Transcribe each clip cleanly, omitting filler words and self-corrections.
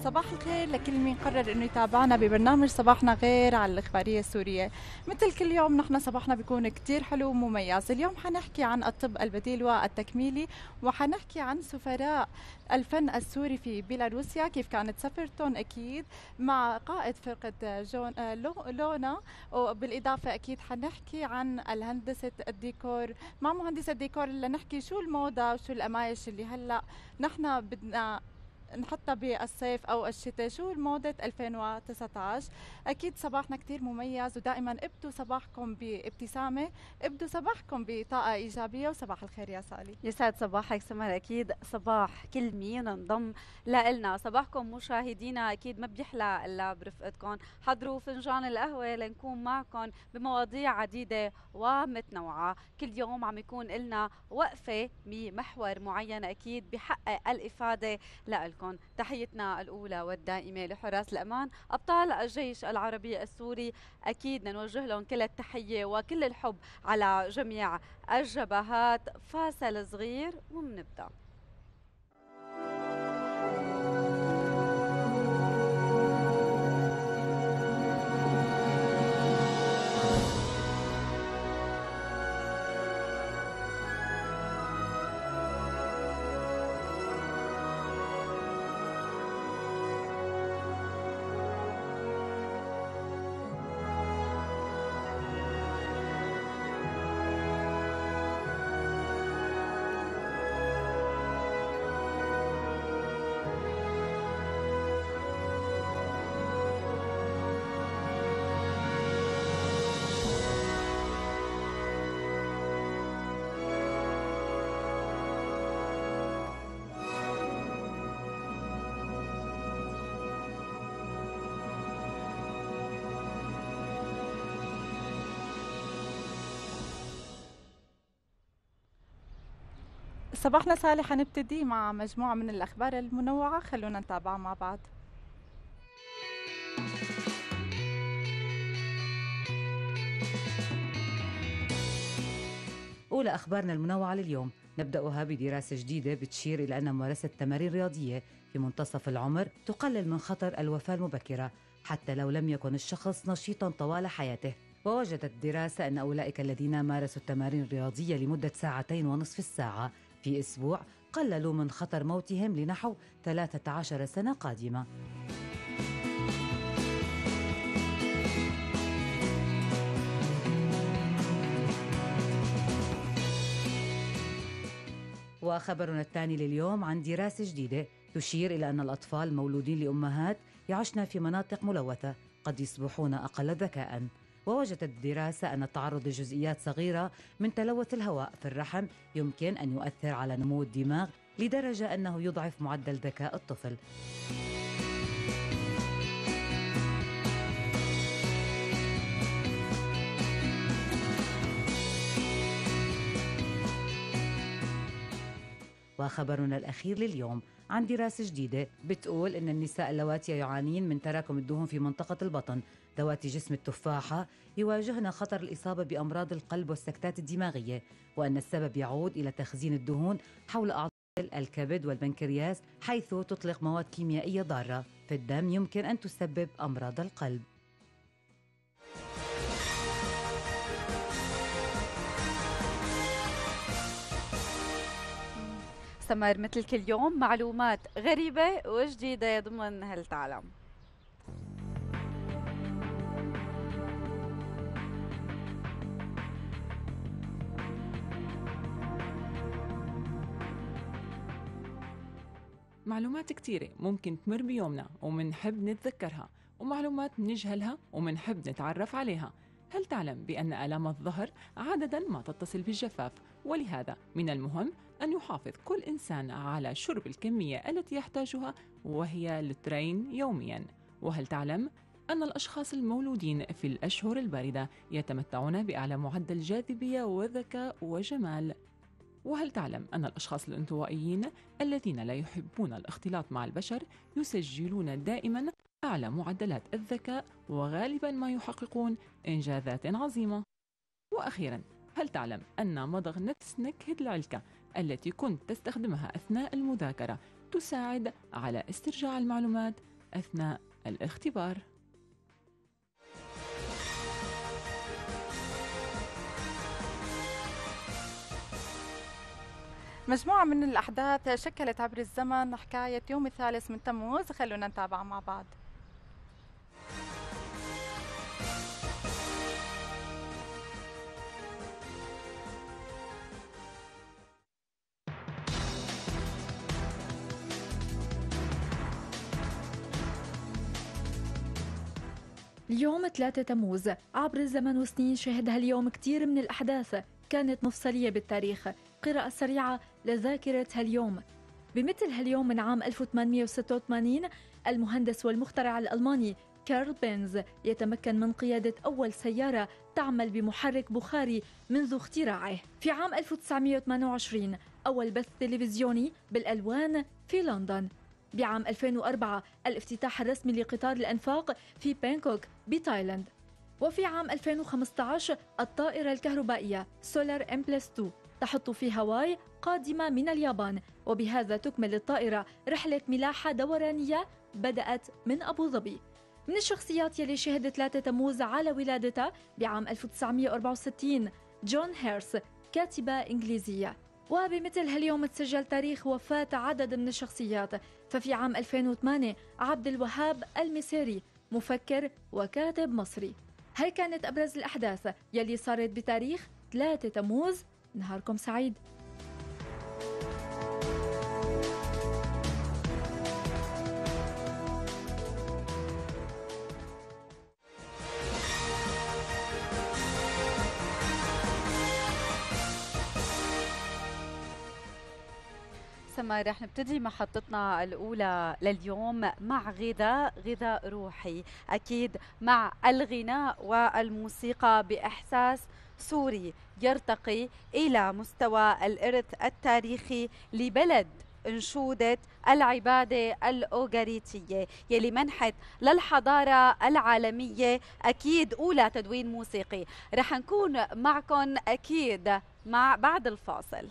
صباح الخير لكل مين قرر انه يتابعنا ببرنامج صباحنا غير على الاخباريه السوريه. مثل كل يوم نحن صباحنا بيكون كتير حلو ومميز. اليوم حنحكي عن الطب البديل والتكميلي، وحنحكي عن سفراء الفن السوري في بيلاروسيا، كيف كانت سفرتهم اكيد مع قائد فرقه لونا. وبالاضافه اكيد حنحكي عن الهندسه الديكور مع مهندس الديكور، لنحكي شو الموضه وشو القمايش اللي هلا نحن بدنا نحطها بالصيف او الشتاء، شو الموضة 2019. اكيد صباحنا كتير مميز، ودائما ابدوا صباحكم بابتسامة، ابدوا صباحكم بطاقة ايجابية. وصباح الخير يا سالي. يسعد صباحك سمر. اكيد صباح كل مين انضم لنا. صباحكم مشاهدينا اكيد ما بيحلى الا برفقتكم. حضروا فنجان القهوه لنكون معكم بمواضيع عديده ومتنوعه. كل يوم عم يكون لنا وقفه بمحور معين اكيد بحقق الافاده لكم. تحيتنا الاولى والدائمه لحراس الامان ابطال الجيش العربي السوري، اكيد بدنا نوجه لهم كل التحيه وكل الحب على جميع الجبهات. فاصل صغير ومنبدأ. صباحنا سالي حنبتدي مع مجموعة من الأخبار المنوعة، خلونا نتابعها مع بعض. أولى أخبارنا المنوعة لليوم نبدأها بدراسة جديدة بتشير إلى أن ممارسة تمارين رياضية في منتصف العمر تقلل من خطر الوفاة المبكرة حتى لو لم يكن الشخص نشيطا طوال حياته. ووجدت الدراسة أن أولئك الذين مارسوا التمارين الرياضية لمدة 2.5 ساعة في أسبوع قللوا من خطر موتهم لنحو 13 سنة قادمة. وخبرنا الثاني لليوم عن دراسة جديدة تشير إلى أن الأطفال المولودين لأمهات يعشن في مناطق ملوثة قد يصبحون أقل ذكاء. ووجدت الدراسة أن تعرض لجزئيات صغيرة من تلوث الهواء في الرحم يمكن أن يؤثر على نمو الدماغ لدرجة أنه يضعف معدل ذكاء الطفل. وخبرنا الأخير لليوم عن دراسة جديدة بتقول إن النساء اللواتي يعانين من تراكم الدهون في منطقة البطن ذوات جسم التفاحة يواجهن خطر الإصابة بأمراض القلب والسكتات الدماغية، وأن السبب يعود إلى تخزين الدهون حول أعضاء الكبد والبنكرياس، حيث تطلق مواد كيميائية ضارة في الدم يمكن أن تسبب أمراض القلب. سمر مثل كل يوم معلومات غريبة وجديدة ضمن هل تعلم. معلومات كتيرة ممكن تمر بيومنا ومنحب نتذكرها، ومعلومات منجهلها ومنحب نتعرف عليها. هل تعلم بأن آلام الظهر عادة ما تتصل بالجفاف، ولهذا من المهم أن يحافظ كل إنسان على شرب الكمية التي يحتاجها وهي لترين يومياً. وهل تعلم أن الأشخاص المولودين في الأشهر الباردة يتمتعون بأعلى معدل جاذبية وذكاء وجمال؟ وهل تعلم أن الأشخاص الانطوائيين الذين لا يحبون الاختلاط مع البشر يسجلون دائما أعلى معدلات الذكاء وغالبا ما يحققون إنجازات عظيمة؟ وأخيرا، هل تعلم أن مضغ نفس نكهة العلكة التي كنت تستخدمها أثناء المذاكرة تساعد على استرجاع المعلومات أثناء الاختبار. مجموعة من الأحداث شكلت عبر الزمن حكاية يوم الثالث من تموز، خلونا نتابع مع بعض. اليوم 3 تموز عبر الزمن وسنين شهدها اليوم كتير من الأحداث كانت مفصلية بالتاريخ. قراءة سريعة لذاكرة هاليوم. بمثل هاليوم من عام 1886 المهندس والمخترع الألماني كارل بينز يتمكن من قيادة أول سيارة تعمل بمحرك بخاري منذ اختراعه. في عام 1928 أول بث تلفزيوني بالألوان في لندن. بعام 2004 الافتتاح الرسمي لقطار الأنفاق في بانكوك بتايلاند. وفي عام 2015 الطائرة الكهربائية سولار إمبلس 2 تحط في هاواي قادمة من اليابان، وبهذا تكمل الطائرة رحلة ملاحة دورانية بدأت من أبو ظبي. من الشخصيات يلي شهدت 3 تموز على ولادتها بعام 1964 جون هيرس، كاتبة إنجليزية. وبمثل هاليوم تسجل تاريخ وفاة عدد من الشخصيات. ففي عام 2008 عبد الوهاب المسيري، مفكر وكاتب مصري. هاي كانت أبرز الأحداث يلي صارت بتاريخ 3 تموز. نهاركم سعيد. سمر، رح نبتدي محطتنا الأولى لليوم مع غذاء روحي، أكيد مع الغناء والموسيقى بإحساس سوري يرتقي إلى مستوى الإرث التاريخي لبلد انشودة العبادة الأوغاريتية يلي منحت للحضارة العالمية أكيد أولى تدوين موسيقي. رح نكون معكم أكيد بعد الفاصل.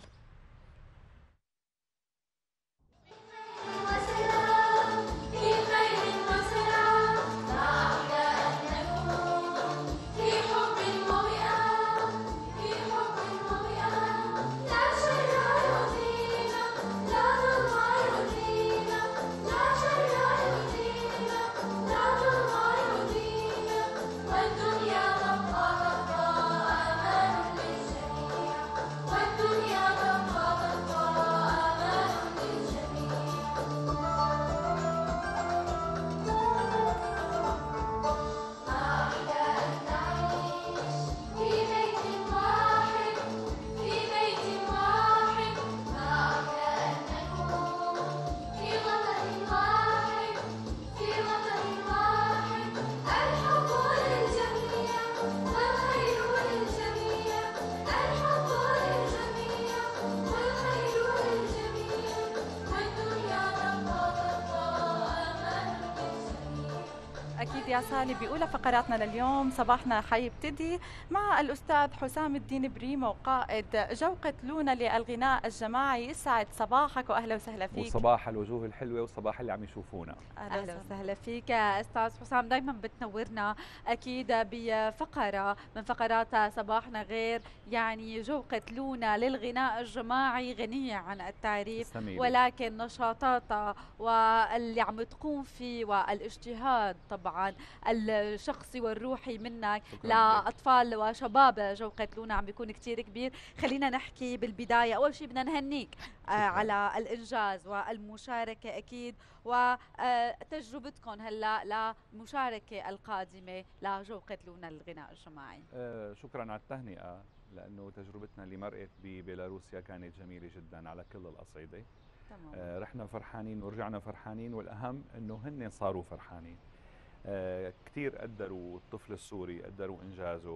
أكيد يا سالي، بأولى فقراتنا لليوم صباحنا حيبتدي مع الأستاذ حسام الدين بريمو، قائد جوقة لونا للغناء الجماعي. يسعد صباحك وأهلا وسهلا فيك. وصباح الوجوه الحلوة وصباح اللي عم يشوفونا. أهلا وسهلا فيك أستاذ حسام، دايما بتنورنا أكيد بفقرة من فقرات صباحنا غير، يعني جوقة لونا للغناء الجماعي غنية عن التعريف، ولكن نشاطاتها واللي عم تقوم فيه والاجتهاد طبعا الشخصي والروحي منك لأطفال وشباب جوقة لونا عم بيكون كتير كبير. خلينا نحكي بالبداية، أول شيء بدنا نهنيك على الإنجاز والمشاركة أكيد، وتجربتكم هلا للمشاركة القادمة لجوقة لونا للغناء الجماعي. شكرا على التهنئة، لأنه تجربتنا اللي مرقت ببيلاروسيا كانت جميلة جدا على كل الأصعدة. رحنا فرحانين ورجعنا فرحانين، والأهم أنه هن صاروا فرحانين. كتير قدروا الطفل السوري، قدروا إنجازه،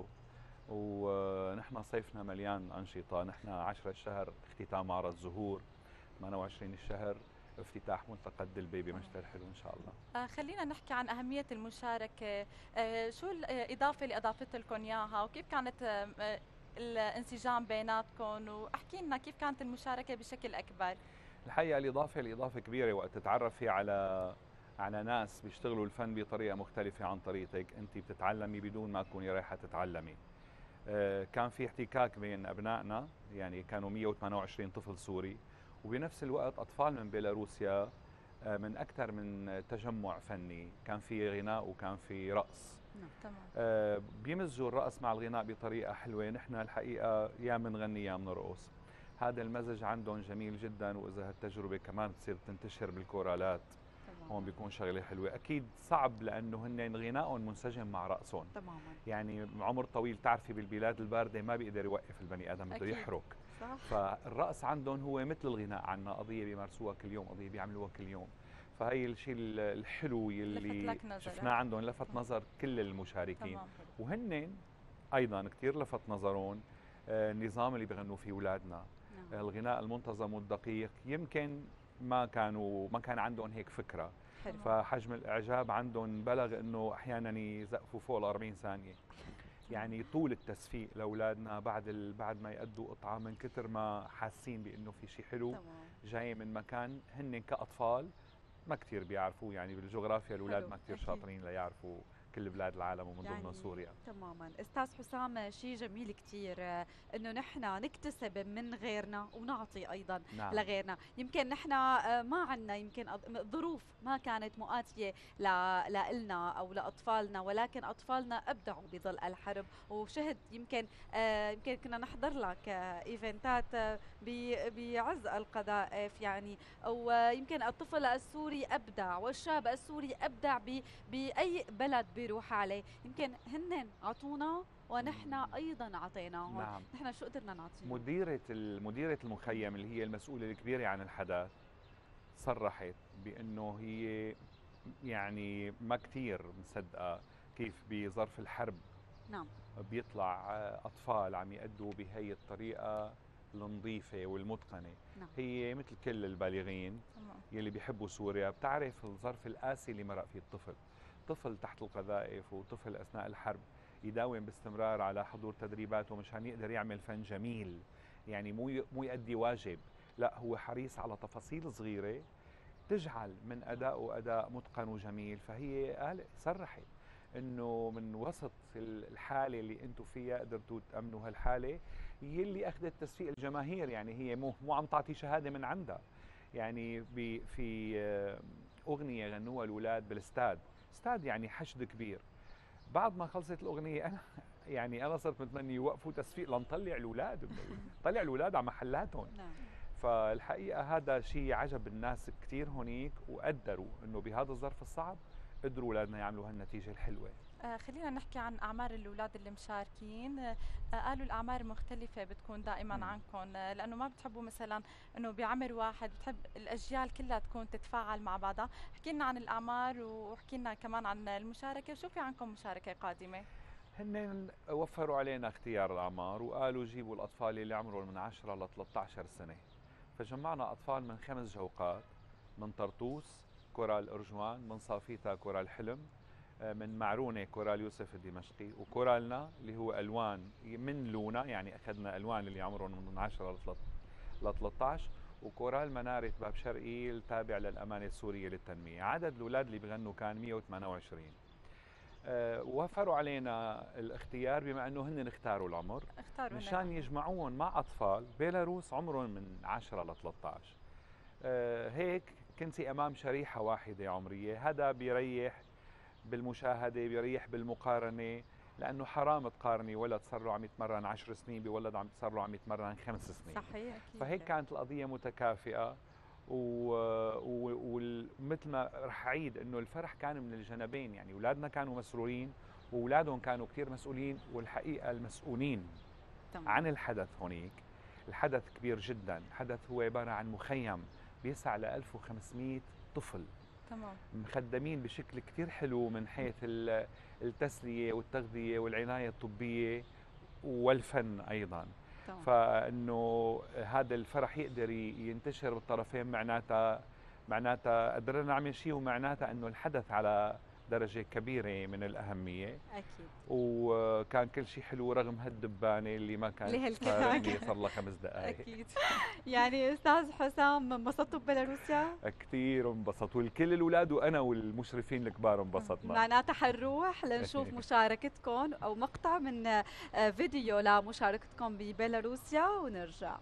ونحن صيفنا مليان أنشطة. نحن 10 الشهر اختتام معرض زهور، 28 الشهر افتتاح ملتقى الدلبي بمشتى الحلو إن شاء الله. خلينا نحكي عن أهمية المشاركة، شو الإضافة اللي أضافت لكم إياها، وكيف كانت الانسجام بيناتكم، واحكي لنا كيف كانت المشاركة بشكل أكبر. الحقيقة الإضافة كبيرة، وقت تتعرفي على على ناس بيشتغلوا الفن بطريقة مختلفة عن طريقتك، أنت بتتعلمي بدون ما تكوني رايحة تتعلمي. كان في احتكاك بين أبنائنا، يعني كانوا 128 طفل سوري، وبنفس الوقت أطفال من بيلاروسيا، من أكثر من تجمع فني، كان في غناء وكان في رقص. تمام. بيمزجوا الرقص مع الغناء بطريقة حلوة. نحن الحقيقة يا بنغني يا بنرقص، هذا المزج عندهم جميل جدا. وإذا هالتجربة كمان بتصير تنتشر بالكورالات، هون بيكون شغله حلوه. اكيد صعب لانه هن غنائهم منسجم مع رقصهم تماما. يعني عمر طويل، تعرفي بالبلاد البارده ما بيقدر يوقف البني ادم، بده يحرك. صح. فالرقص عندهم هو مثل الغناء عنا، قضيه بيمارسوها كل يوم، قضيه بيعملوها كل يوم. فهي الشيء الحلو يلي شفناه عندهم لفت نظر كل المشاركين. وهن ايضا كثير لفت نظرهم النظام اللي بيغنوا فيه اولادنا، الغناء المنتظم والدقيق. يمكن ما كان عندهم هيك فكره. حلو. فحجم الاعجاب عندهم بلغ انه احيانا يزقفوا فوق ال 40 ثانيه. يعني طول التسفيق لاولادنا بعد ما يأدوا قطعه، من كثر ما حاسين بانه في شيء حلو جاي من مكان هن كاطفال ما كثير بيعرفوا. يعني بالجغرافيا الاولاد ما كثير شاطرين ليعرفوا كل بلاد العالم ومن ضمنها سوريا. تماما. استاذ حسام، شيء جميل كثير انه نحن نكتسب من غيرنا ونعطي ايضا لغيرنا. يمكن نحن ما عندنا يمكن ظروف ما كانت مؤاتيه لنا او لاطفالنا، ولكن اطفالنا ابدعوا بظل الحرب. وشهد يمكن كنا نحضر لك ايفنتات بعز القذائف يعني، ويمكن الطفل السوري ابدع والشاب السوري ابدع باي بلد بيروح عليه. يمكن هن عطونا ونحن ايضا اعطيناهم. نعم. نحن شو قدرنا نعطيهم؟ مديرة المخيم اللي هي المسؤولة الكبيرة عن الحدث صرحت بانه هي يعني ما كثير مصدقة كيف بظرف الحرب نعم بيطلع اطفال عم يأدوا بهي الطريقة النظيفة والمتقنة. نعم. هي مثل كل البالغين يلي بيحبوا سوريا بتعرف الظرف القاسي اللي مرق فيه الطفل. طفل تحت القذائف وطفل أثناء الحرب يداوم باستمرار على حضور تدريباته مشان يقدر يعمل فن جميل، يعني مو يؤدي واجب، لا هو حريص على تفاصيل صغيرة تجعل من أدائه أداء متقن وجميل. فهي صرحت إنه من وسط الحالة اللي أنتم فيها قدرتوا تأمنوا هالحالة يلي أخذت تصفيق الجماهير. يعني هي مو عم تعطي شهادة من عندها. يعني في أغنية غنوها الأولاد بالاستاد، استاد يعني حشد كبير. بعد ما خلصت الأغنية أنا صرت متمني يوقفوا تصفيق لنطلع الأولاد، طلع الأولاد على محلاتهم. فالحقيقة هذا شيء عجب الناس كثير هونيك، وقدروا إنه بهذا الظرف الصعب قدروا أولادنا يعملوا هالنتيجة الحلوة. خلينا نحكي عن أعمار الأولاد اللي مشاركين. قالوا الأعمار مختلفة بتكون دائما عنكم، لأنه ما بتحبوا مثلا أنه بعمر واحد، بتحب الأجيال كلها تكون تتفاعل مع بعضها. احكي لنا عن الأعمار وحكي لنا كمان عن المشاركة، وشو في عندكم مشاركة قادمة؟ هن وفروا علينا اختيار الأعمار وقالوا جيبوا الأطفال اللي عمرهم من 10 ل 13 سنة. فجمعنا أطفال من 5 جوقات، من طرطوس كورال أرجوان، من صافيتا كورال حلم، من معرونة كورال يوسف الدمشقي، وكورالنا اللي هو ألوان من لونا، يعني أخذنا ألوان اللي عمرهم من 10 ل 13، وكورال منارة باب شرقي التابع للأمانة السورية للتنمية. عدد الأولاد اللي بغنوا كان 128. وفروا علينا الاختيار بما أنه هن اختاروا العمر مشان يجمعوهم مع أطفال بيلاروس عمرهم من 10 ل 13. هيك كنتي أمام شريحة واحدة عمرية. هذا بيريح بالمشاهدة، بيريح بالمقارنة، لأنه حرام تقارني ولد صار له عم يتمرن 10 سنين بولد صار له عم يتمرن 5 سنين. صحيح. فهيك كانت القضية متكافئة. ومثل ما رح أعيد إنه الفرح كان من الجانبين، يعني أولادنا كانوا مسرورين وأولادهم كانوا كتير مسؤولين. والحقيقة المسؤولين عن الحدث هونيك، الحدث كبير جدا. الحدث هو عبارة عن مخيم بيسع ل 1500 طفل. تمام. مخدمين بشكل كتير حلو من حيث التسلية والتغذية والعناية الطبية والفن أيضا. طبعا. فإنه هذا الفرح يقدر ينتشر بالطرفين، معناتها قدرنا نعمل شيء، ومعناتها إنه الحدث درجة كبيرة من الأهمية. اكيد. وكان كل شيء حلو رغم هالدبانة اللي ما كانت اللي صار لها 5 دقائق. اكيد. يعني استاذ حسام انبسطتوا ببيلاروسيا؟ كثير انبسطوا، والكل الاولاد وانا والمشرفين الكبار انبسطنا. معناتها حنروح لنشوف مشاركتكم او مقطع من فيديو لمشاركتكم ببيلاروسيا ونرجع.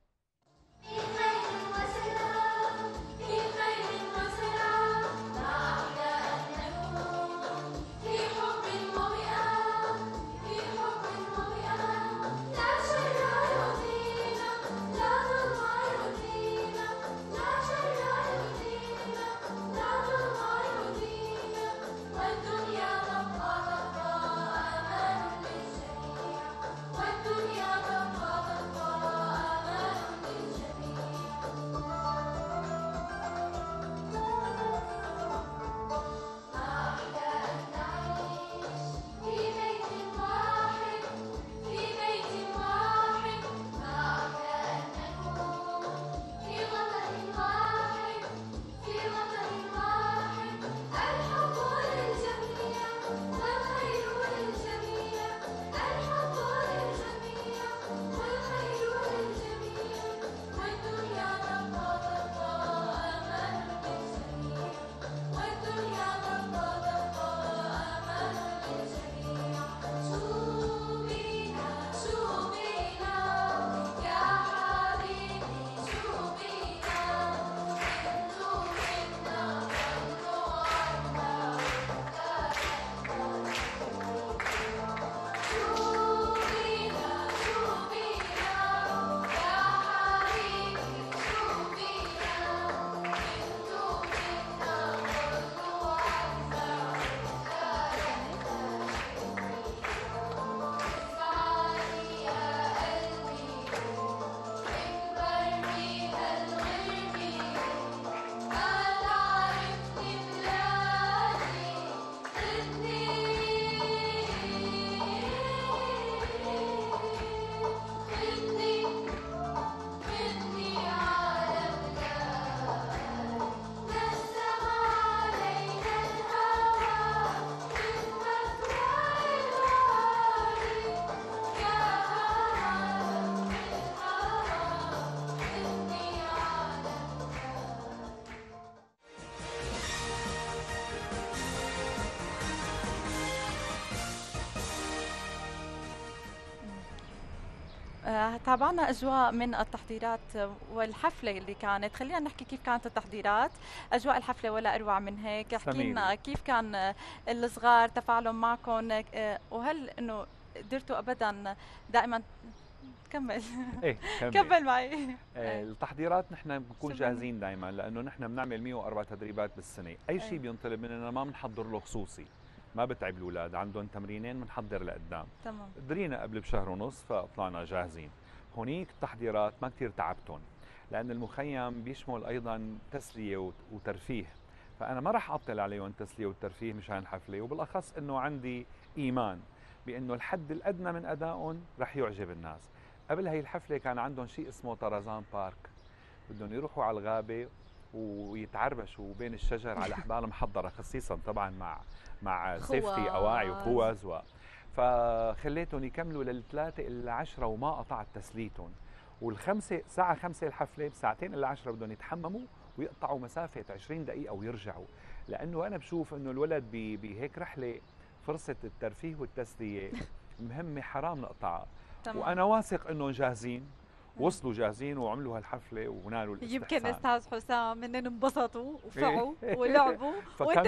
تابعنا أجواء من التحضيرات والحفلة اللي كانت. خلينا نحكي كيف كانت التحضيرات. أجواء الحفلة ولا أروع من هيك. احكي لنا كيف كان الصغار تفاعلهم معكم، وهل إنه قدرتوا أبدا دائما كمل ايه كمل معي. التحضيرات نحن بنكون جاهزين دائما، لانه نحن بنعمل 104 تدريبات بالسنه. اي شيء بينطلب مننا ما بنحضر له خصوصي، ما بتعب الاولاد، عندهم تمرينين بنحضر لقدام. تمام. درينا قبل بشهر ونص فطلعنا جاهزين. هونيك التحضيرات ما كثير تعبتهم، لان المخيم بيشمل ايضا تسليه وترفيه، فانا ما راح اعطل عليهم التسليه والترفيه مشان الحفله، وبالاخص انه عندي ايمان بانه الحد الادنى من ادائهم رح يعجب الناس. قبل هي الحفله كان عندهم شيء اسمه طرزان بارك، بدهم يروحوا على الغابه ويتعربشوا بين الشجر على احبال محضره خصيصا طبعا مع سيفتي اواعي وخوذ فخليتهم يكملوا للثلاثة إلا 10 وما قطعت تسليتهم. والخمسة ساعة 5 الحفلة بساعتين إلا 10 بدهم يتحمموا ويقطعوا مسافة 20 دقيقة ويرجعوا، لأنه أنا بشوف إنه الولد بهيك رحلة فرصة الترفيه والتسلية مهمة حرام نقطعها. وأنا واثق إنهم جاهزين، وصلوا جاهزين وعملوا هالحفله ونالوا الاستحسان. يمكن استاذ حسام انهم انبسطوا وفعوا ولعبوا وانت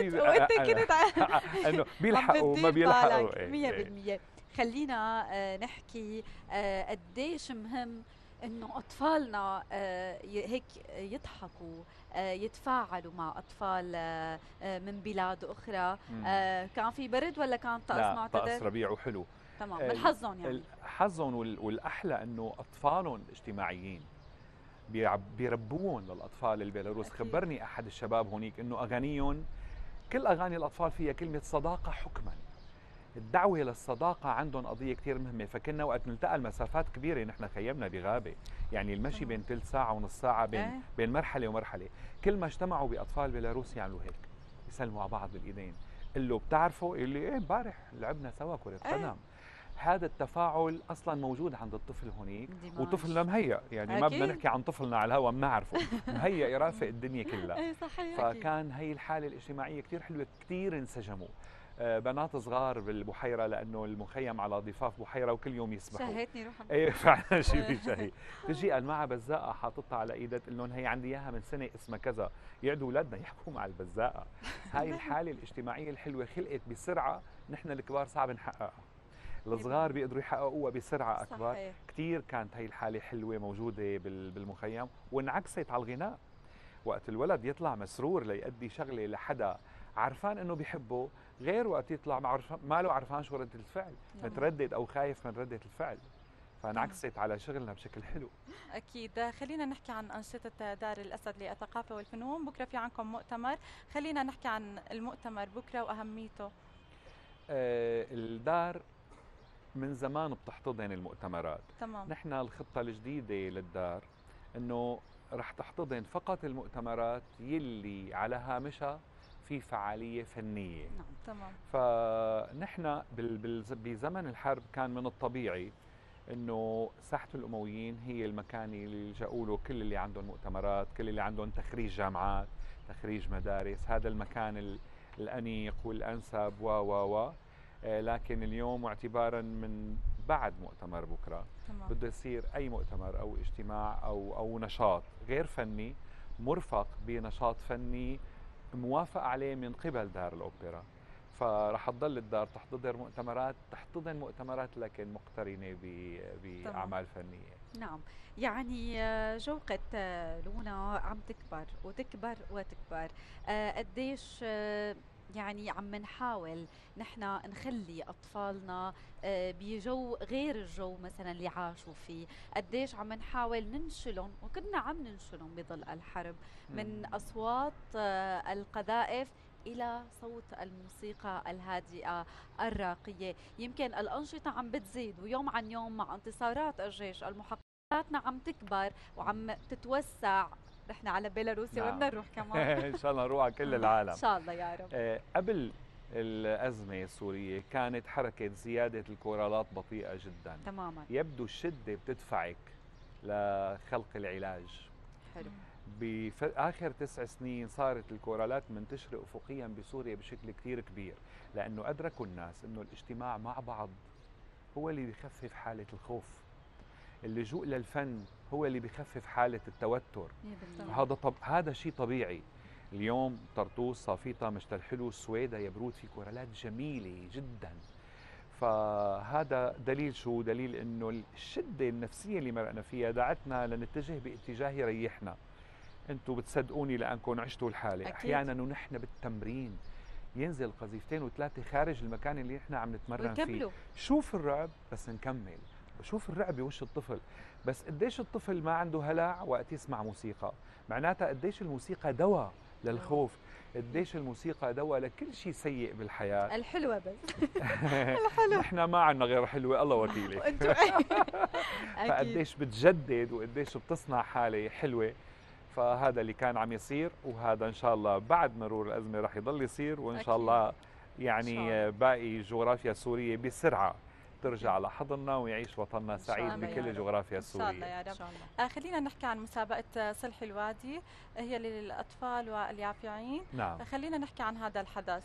كنت انه بيلحقوا ما بيلحقوا 100%. خلينا نحكي قديش مهم انه اطفالنا هيك يضحكوا يتفاعلوا مع اطفال من بلاد اخرى. كان في برد ولا كان طقس معتدل؟ طقس ربيع وحلو. تمام. من حظهم يعني حظهم والاحلى انه اطفالهم اجتماعيين، بيربوهم للاطفال البيلاروس. خبرني احد الشباب هونيك انه اغانيهم كل اغاني الاطفال فيها كلمه صداقه حكما. الدعوه للصداقه عندهم قضيه كثير مهمه، فكنا وقت نلتقى المسافات كبيره، نحن خيمنا بغابه، يعني المشي بين ثلث ساعه ونص ساعه بين مرحله ومرحله. كل ما اجتمعوا باطفال بيلاروس يعملوا هيك، يسلموا على بعض بالايدين. قل له بتعرفه؟ يقول لي ايه امبارح لعبنا سوا كره قدم. هذا التفاعل اصلا موجود عند الطفل هونيك، وطفلنا مهيأ، يعني ما بدنا نحكي عن طفلنا على الهواء، بنعرفه مهيأ يرافق الدنيا كلها. اي صحيح. فكان هي الحاله الاجتماعيه كثير حلوه، كثير انسجموا. بنات صغار بالبحيره، لانه المخيم على ضفاف بحيره وكل يوم يسبحوا. شهيتني روح. ايه فعلا شيء بشهي. تجي قال معها بزاقه حاططها على ايدها، تقول لهم هي عندي اياها من سنه اسمها كذا، يقعدوا اولادنا يحكوا مع البزاقه. هاي الحاله الاجتماعيه الحلوه خلقت بسرعه نحن الكبار صعب نحققها. الصغار بيقدروا يحققوها بسرعه اكبر. صحيح. كثير كانت هي الحاله حلوه موجوده بالمخيم، وانعكست على الغناء. وقت الولد يطلع مسرور ليأدي شغله لحدا عرفان انه بيحبه، غير وقت يطلع ما له عرفان شو ردة الفعل، متردد او خايف من ردة الفعل. فانعكست على شغلنا بشكل حلو. اكيد. خلينا نحكي عن انشطه دار الاسد للثقافه والفنون. بكره في عندكم مؤتمر، خلينا نحكي عن المؤتمر بكره واهميته. الدار من زمان بتحتضن المؤتمرات. تمام. نحن الخطه الجديده للدار انه رح تحتضن فقط المؤتمرات يلي على هامشها في فعاليه فنيه. نعم. تمام. فنحن بزمن الحرب كان من الطبيعي انه ساحه الامويين هي المكان اللي لجأوا له كل اللي عندهم مؤتمرات، كل اللي عندهم تخريج جامعات، تخريج مدارس، هذا المكان الانيق والانسب و لكن اليوم واعتبارا من بعد مؤتمر بكره بده يصير اي مؤتمر او اجتماع او نشاط غير فني مرفق بنشاط فني موافق عليه من قبل دار الأوبرا. فرح تضل الدار تحتضن مؤتمرات لكن مقترنه باعمال فنيه. نعم. يعني جوقة لونا عم تكبر وتكبر وتكبر. قديش يعني عم نحاول نحن نخلي أطفالنا بجو غير الجو مثلا اللي عاشوا فيه، قديش عم نحاول ننشلهم، وكنا عم ننشلهم بظل الحرب من أصوات القذائف إلى صوت الموسيقى الهادئة الراقية. يمكن الأنشطة عم بتزيد، ويوم عن يوم مع انتصارات الجيش المحققاتنا عم تكبر وعم تتوسع. نحن على بيلاروسيا وين بدنا نروح كمان؟ ان شاء الله نروح على كل العالم ان شاء الله يا رب. قبل الأزمة السورية كانت حركة زيادة الكورالات بطيئة جدا تماما. يبدو الشدة بتدفعك لخلق العلاج. حلو. بآخر 9 سنين صارت الكورالات منتشرة أفقيا بسوريا بشكل كتير كبير، لأنه أدركوا الناس أنه الاجتماع مع بعض هو اللي بيخفف حالة الخوف. اللجوء للفن هو اللي بيخفف حالة التوتر. هذا شيء طبيعي. اليوم طرطوس، صافيطة، مشتل حلو، السويدة، يبرود، في كورالات جميلة جدا. فهذا دليل شو؟ دليل انه الشدة النفسية اللي مرقنا فيها دعتنا لنتجه باتجاه يريحنا. انتم بتصدقوني لانكم عشتوا الحالة. احيانا ونحن بالتمرين ينزل قذيفتين و3 خارج المكان اللي نحن عم نتمرن فيه. شوف الرعب بس نكمل. بشوف الرعب بوش الطفل، بس قديش الطفل ما عنده هلع وقت يسمع موسيقى. معناتها قديش الموسيقى دواء للخوف، قديش الموسيقى دواء لكل شيء سيء بالحياة. الحلوة بس الحلوة نحن ما عندنا غير حلوة، الله وكيلك. فقديش بتجدد وقديش بتصنع حالة حلوة. فهذا اللي كان عم يصير، وهذا ان شاء الله بعد مرور الأزمة رح يضل يصير، وان شاء الله يعني باقي جغرافيا سورية بسرعة ترجع لحضننا ويعيش وطننا سعيد بكل الجغرافيا السورية. إن شاء الله يا رب. خلينا نحكي عن مسابقة صلح الوادي، هي للأطفال واليافعين. نعم. خلينا نحكي عن هذا الحدث.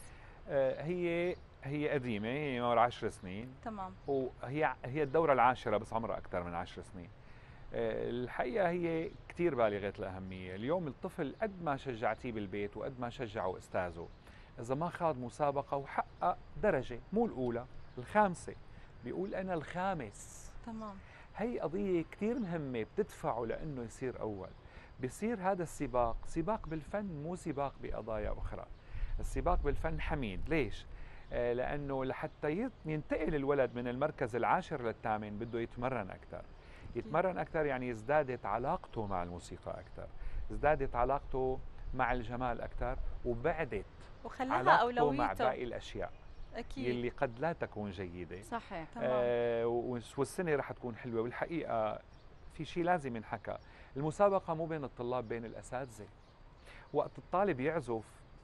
هي قديمة، هي عمرها 10 سنين. تمام. وهي الدورة العاشرة، بس عمرها أكثر من 10 سنين. الحقيقة هي كثير بالغة الأهمية. اليوم الطفل قد ما شجعتيه بالبيت وقد ما شجعه أستاذه، إذا ما خاض مسابقة وحقق درجة، مو الأولى، الخامسة، بيقول أنا الخامس. تمام. هي قضية كتير مهمة بتدفعه لأنه يصير أول. بيصير هذا السباق سباق بالفن، مو سباق بقضايا أخرى. السباق بالفن حميد. ليش؟ لأنه لحتى ينتقل الولد من المركز العاشر للثامن بده يتمرن أكثر. يتمرن أكثر يعني ازدادت علاقته مع الموسيقى أكثر، ازدادت علاقته مع الجمال أكثر، وبعدت وخلاها علاقته مع باقي الأشياء أكيد اللي قد لا تكون جيدة. صحيح. والسنة رح تكون حلوة. والحقيقة في شيء لازم ينحكى، المسابقة مو بين الطلاب، بين الأساتذة. وقت الطالب يعزف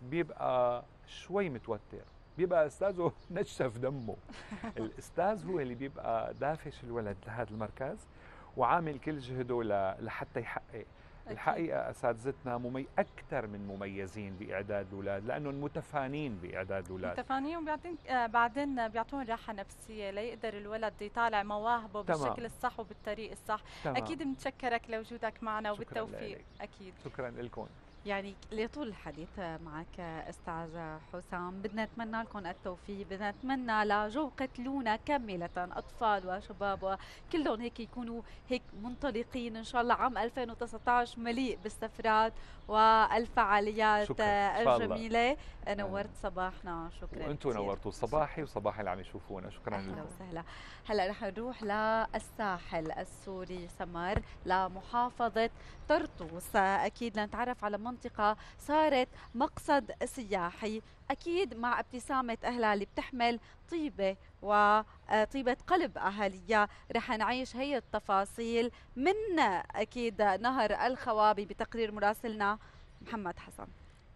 بيبقى شوي متوتر، بيبقى استاذه نشف دمه. الاستاذ هو اللي بيبقى دافش الولد لهذا المركز وعامل كل جهده لحتى يحقق. الحقيقه اساتذتنا اكثر من مميزين باعداد الاولاد، لانهم متفانين باعداد الاولاد، متفانين، وبعدين بعدين بيعطون راحه نفسيه ليقدر الولد يطالع مواهبه بالشكل الصح وبالطريق الصح. تمام. اكيد بنتشكرك لوجودك معنا وبالتوفيق. اكيد شكرا لكم. يعني لطول الحديث معك أستاذ حسام، بدنا نتمنى لكم التوفيق، بدنا نتمنى لجوقة لونا كاملة، أطفال وشباب وكلهم هيك يكونوا هيك منطلقين إن شاء الله. عام 2019 مليء بالسفرات والفعاليات الجميلة. نورت صباحنا، شكرا. وانتم نورتوا صباحي وصباح اللي عم يشوفونا. شكرا لكم. أهلا وسهلا. هلا رح نروح للساحل السوري سمر، لمحافظة طرطوس، أكيد لنتعرف على منطقة صارت مقصد سياحي، أكيد مع ابتسامة أهلها اللي بتحمل طيبة وطيبة قلب أهاليها. رح نعيش هي التفاصيل من أكيد نهر الخوابي بتقرير مراسلنا محمد حسن.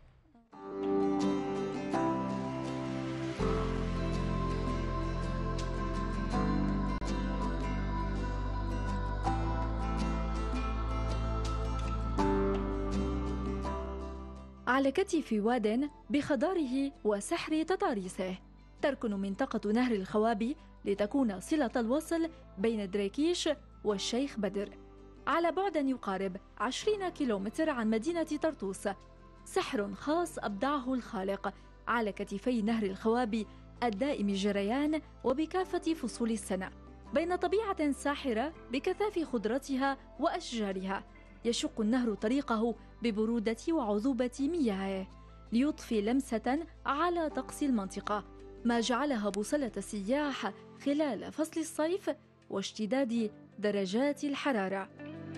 على كتف واد بخضاره وسحر تضاريسه، تركن منطقة نهر الخوابي لتكون صلة الوصل بين دريكيش والشيخ بدر، على بعد يقارب 20 كيلومتر عن مدينة طرطوس. سحر خاص أبدعه الخالق على كتفي نهر الخوابي الدائم الجريان وبكافة فصول السنة، بين طبيعة ساحرة بكثاف خضرتها وأشجارها. يشق النهر طريقه ببرودة وعذوبة مياهه ليضفي لمسة على طقس المنطقة، ما جعلها بوصلة السياح خلال فصل الصيف واشتداد درجات الحرارة.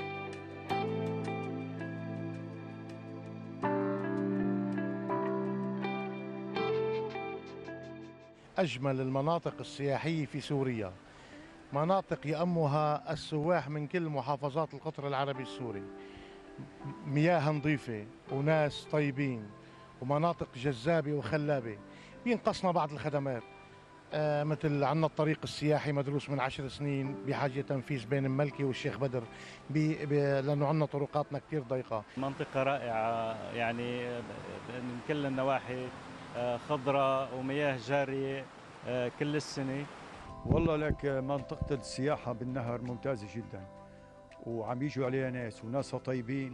أجمل المناطق السياحية في سوريا، مناطق يأمها السواح من كل محافظات القطر العربي السوري، مياه نظيفة وناس طيبين ومناطق جذابة وخلابة. بينقصنا بعض الخدمات، مثل عنا الطريق السياحي مدروس من 10 سنين بحاجة تنفيذ بين الملكي والشيخ بدر، لأنه عنا طرقاتنا كتير ضيقة. منطقة رائعة يعني من كل النواحي، خضراء ومياه جارية كل السنة. والله لك منطقة السياحة بالنهر ممتازة جدا، وعم يجوا عليها ناس وناسها طيبين،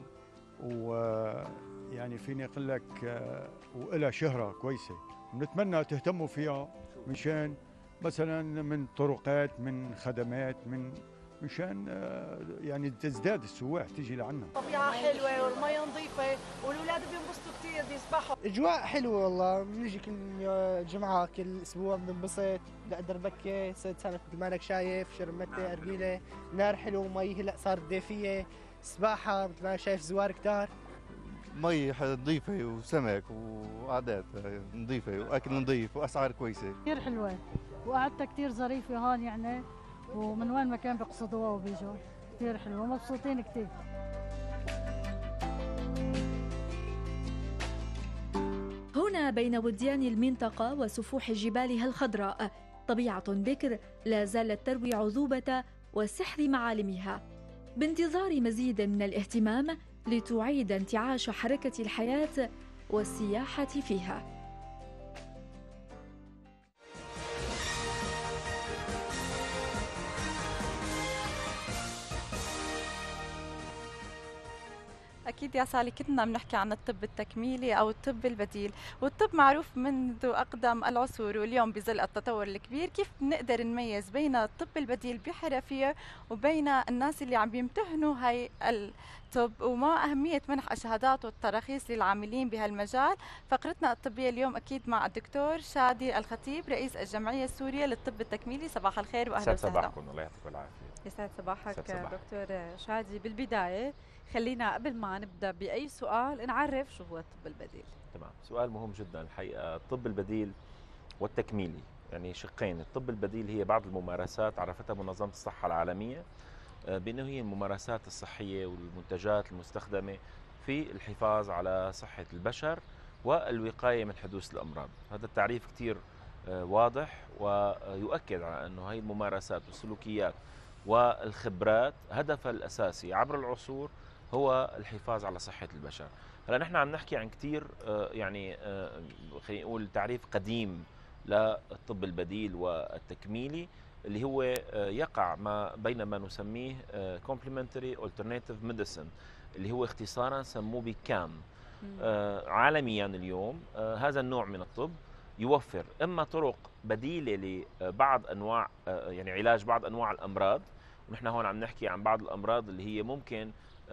ويعني فيني اقول لك وإلها شهرة كويسة، ونتمنى تهتموا فيها مشان مثلا من طرقات، من خدمات، مشان يعني تزداد السواح تيجي لعنا. طبيعة حلوة والمية نظيفة والأولاد بينبسطوا كثير بيسبحوا. أجواء حلوة والله، بنيجي كل جمعة كل أسبوع بننبسط، بنقدر بكة صيد سمك مثل ما انك شايف، شرمتة، أرجيلة، نار حلو، مي هلا صارت دافية، سباحة مثل ما شايف، زوار كتار. مي نظيفة وسمك وعادات نظيفة وأكل نظيف وأسعار كويسة. كثير حلوة وقعدتها كثير ظريفة هون يعني، ومن وين ما كان بيقصدوها وبيجوا. كثير حلوة ومبسوطين كثير. هنا بين وديان المنطقة وسفوح جبالها الخضراء طبيعة بكر لا زالت تروي عذوبة وسحر معالمها، بانتظار مزيد من الاهتمام لتعيد انتعاش حركة الحياة والسياحة فيها. أكيد يا سالي، كنا بنحكي عن الطب التكميلي أو الطب البديل، والطب معروف منذ أقدم العصور، واليوم بظل التطور الكبير كيف بنقدر نميز بين الطب البديل بحرفية وبين الناس اللي عم يمتهنوا هاي الطب، وما أهمية منح الشهادات والتراخيص للعاملين بهالمجال. فقرتنا الطبية اليوم أكيد مع الدكتور شادي الخطيب رئيس الجمعية السورية للطب التكميلي. صباح الخير وأهلا وسهلا. صباحكم، الله يعطيكم العافية. يسعد صباحك دكتور شادي. بالبداية خلينا قبل ما نبدأ بأي سؤال نعرف شو هو الطب البديل. تمام، سؤال مهم جدا الحقيقة. الطب البديل والتكميلي يعني شقين. الطب البديل هي بعض الممارسات عرفتها منظمة الصحة العالمية بأنه هي الممارسات الصحية والمنتجات المستخدمة في الحفاظ على صحة البشر والوقاية من حدوث الأمراض. هذا التعريف كتير واضح ويؤكد على أنه هذه الممارسات والسلوكيات والخبرات هدفها الأساسي عبر العصور هو الحفاظ على صحة البشر. هلا نحن عم نحكي عن كتير يعني خلينا نقول تعريف قديم للطب البديل والتكميلي اللي هو يقع ما بين ما نسميه complementary alternative medicine اللي هو اختصارا سموه بكام. عالميا اليوم هذا النوع من الطب يوفر اما طرق بديله لبعض انواع يعني علاج بعض انواع الامراض، ونحن هون عم نحكي عن بعض الامراض اللي هي ممكن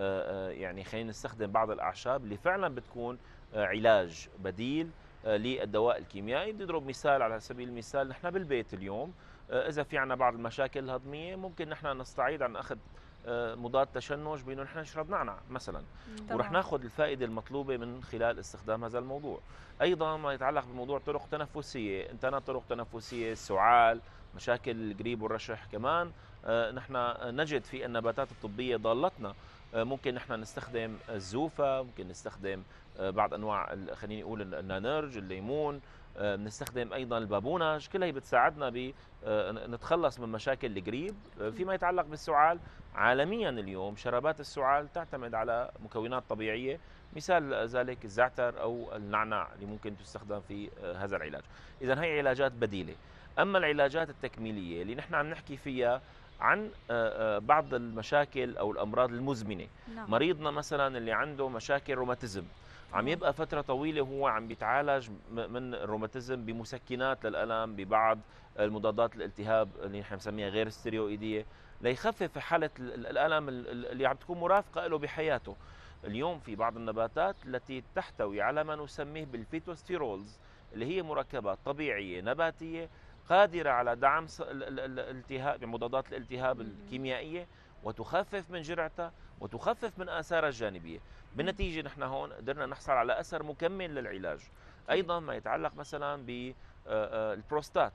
يعني خلينا نستخدم بعض الاعشاب اللي فعلا بتكون علاج بديل للدواء الكيميائي. بدي اضرب مثال على سبيل المثال، نحن بالبيت اليوم اذا في عنا بعض المشاكل الهضميه ممكن نحن نستعيض عن اخذ مضاد تشنج بانه نحن نشرب نعناع مثلا، ورح ناخذ الفائده المطلوبه من خلال استخدام هذا الموضوع. ايضا ما يتعلق بموضوع طرق تنفسيه، انتنا طرق تنفسيه، السعال، مشاكل القريب والرشح كمان نحن نجد في النباتات الطبيه ضالتنا. ممكن نحن نستخدم الزوفه، ممكن نستخدم بعض انواع خليني اقول النانرج، الليمون، بنستخدم ايضا البابونج، كلها بتساعدنا نتخلص من مشاكل القريب. فيما يتعلق بالسعال، عالميا اليوم شرابات السعال تعتمد على مكونات طبيعيه، مثال ذلك الزعتر او النعناع اللي ممكن تستخدم في هذا العلاج. اذا هي علاجات بديله. اما العلاجات التكميليه اللي نحن عم نحكي فيها عن بعض المشاكل او الامراض المزمنه. مريضنا مثلا اللي عنده مشاكل روماتيزم عم يبقى فترة طويلة هو عم بيتعالج من الروماتيزم بمسكنات للألم، ببعض المضادات الالتهاب اللي نحن بنسميها غير ستيرويدية، ليخفف حالة الألم اللي عم تكون مرافقة له بحياته. اليوم في بعض النباتات التي تحتوي على ما نسميه بالفيتوستيرولز اللي هي مركبات طبيعية نباتية قادرة على دعم الالتهاب، مضادات الالتهاب الكيميائية، وتخفف من جرعتها وتخفف من آثارها الجانبية. بالنتيجة نحن هون قدرنا نحصل على أثر مكمل للعلاج. أيضا ما يتعلق مثلا بالبروستات،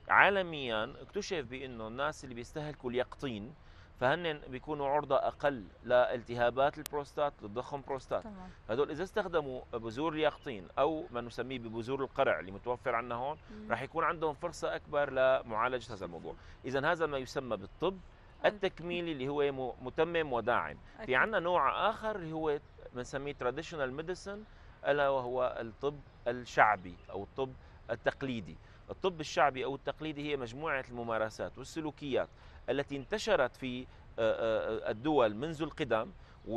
عالميا اكتشف بأنه الناس اللي بيستهلكوا اليقطين فهن بيكونوا عرضة أقل لالتهابات البروستات، للضخم بروستات. هدول إذا استخدموا بذور اليقطين أو ما نسميه ببذور القرع اللي متوفر عندنا هون راح يكون عندهم فرصة أكبر لمعالجة هذا الموضوع. إذا هذا ما يسمى بالطب التكميلي اللي هو متمم وداعم. في عندنا نوع آخر اللي هو بنسميه تراديشنال ميديسن، ألا وهو الطب الشعبي أو الطب التقليدي. الطب الشعبي أو التقليدي هي مجموعة الممارسات والسلوكيات التي انتشرت في الدول منذ القدم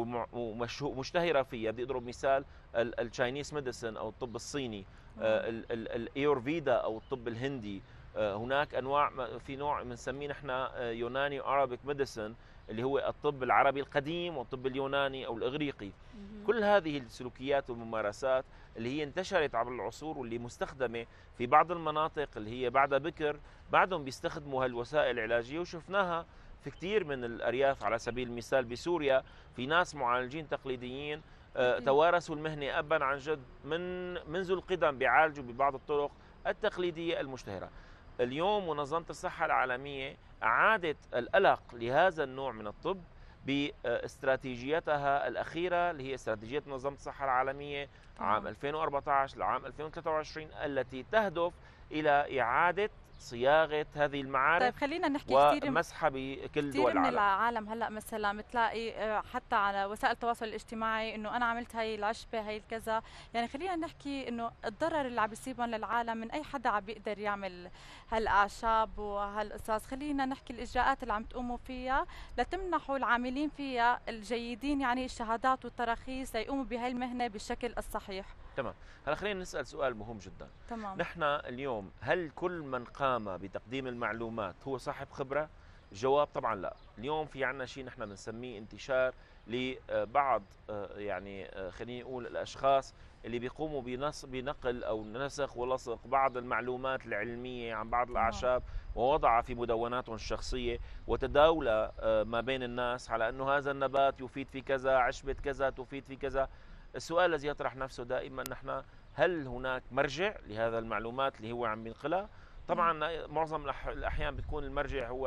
ومشتهرة فيها. بدي أضرب مثال التشاينيز ميديسن أو الطب الصيني، الأيورفيدا أو الطب الهندي. هناك انواع، في نوع بنسميه نحن يوناني ارابيك ميديسن اللي هو الطب العربي القديم والطب اليوناني او الاغريقي. كل هذه السلوكيات والممارسات اللي هي انتشرت عبر العصور واللي مستخدمه في بعض المناطق اللي هي بعد بكر بعدهم بيستخدموا هالوسائل العلاجيه، وشفناها في كثير من الارياف. على سبيل المثال بسوريا في ناس معالجين تقليديين توارثوا المهنه ابا عن جد منذ القدم بيعالجوا ببعض الطرق التقليديه المشتهره. اليوم منظمة الصحة العالمية أعادت القلق لهذا النوع من الطب باستراتيجيتها الأخيرة اللي هي استراتيجية منظمة الصحة العالمية عام 2014 لعام 2023 التي تهدف إلى إعادة صياغة هذه المعارف. طيب خلينا نحكي كثير ومسحها بكل دول كثير من العالم. العالم هلا مثلا بتلاقي حتى على وسائل التواصل الاجتماعي انه انا عملت هاي العشبه هاي الكذا، يعني خلينا نحكي انه الضرر اللي عم بيصيبهم للعالم من اي حدا عم بيقدر يعمل هالاعشاب وهالقصص. خلينا نحكي الاجراءات اللي عم تقوموا فيها لتمنحوا العاملين فيها الجيدين يعني الشهادات والتراخيص ليقوموا بهاي المهنه بالشكل الصحيح. تمام. هلا خلينا نسأل سؤال مهم جدا. تمام. نحن اليوم هل كل من قام بتقديم المعلومات هو صاحب خبرة؟ الجواب طبعا لا. اليوم في عنا شيء نحن بنسميه انتشار لبعض يعني خلينا نقول الأشخاص اللي بيقوموا بنقل أو نسخ ولصق بعض المعلومات العلمية عن بعض الأعشاب ووضعها في مدوناتهم الشخصية وتداولها ما بين الناس على أنه هذا النبات يفيد في كذا، عشبة كذا تفيد في كذا. السؤال الذي يطرح نفسه دائما نحن هل هناك مرجع لهذا المعلومات اللي هو عم ينقلها؟ طبعا معظم الأحيان بتكون المرجع هو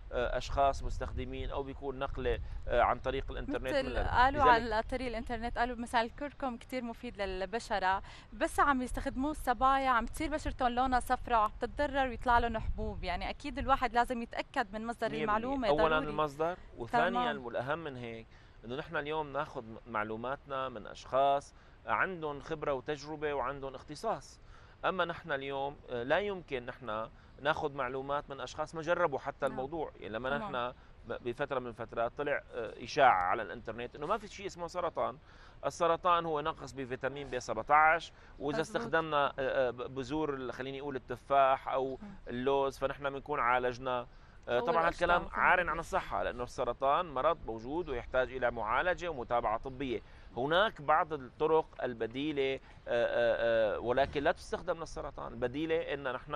اشخاص مستخدمين او بيكون نقله عن طريق الانترنت. مثل قالوا على طريق الانترنت، قالوا مثلا الكركم كثير مفيد للبشره، بس عم يستخدموه الصبايا عم تصير بشرتهم لونها صفراء وعم تتضرر ويطلع لهم حبوب. يعني اكيد الواحد لازم يتاكد من مصدر المعلومه. اولا ضروري. المصدر، وثانيا والاهم من هيك انه نحن اليوم ناخذ معلوماتنا من اشخاص عندهم خبره وتجربه وعندهم اختصاص. اما نحن اليوم لا يمكن نحن ناخذ معلومات من اشخاص ما جربوا حتى الموضوع. يعني لما نحن بفتره من الفترات طلع اشاعه على الانترنت انه ما في شيء اسمه سرطان، السرطان هو نقص بفيتامين بي 17، واذا استخدمنا بذور خليني اقول التفاح او اللوز فنحن بنكون عالجنا. طبعا هالكلام عار عن الصحه، لانه السرطان مرض موجود ويحتاج الى معالجه ومتابعه طبيه. هناك بعض الطرق البديله ولكن لا تستخدم للسرطان. البديله ان نحن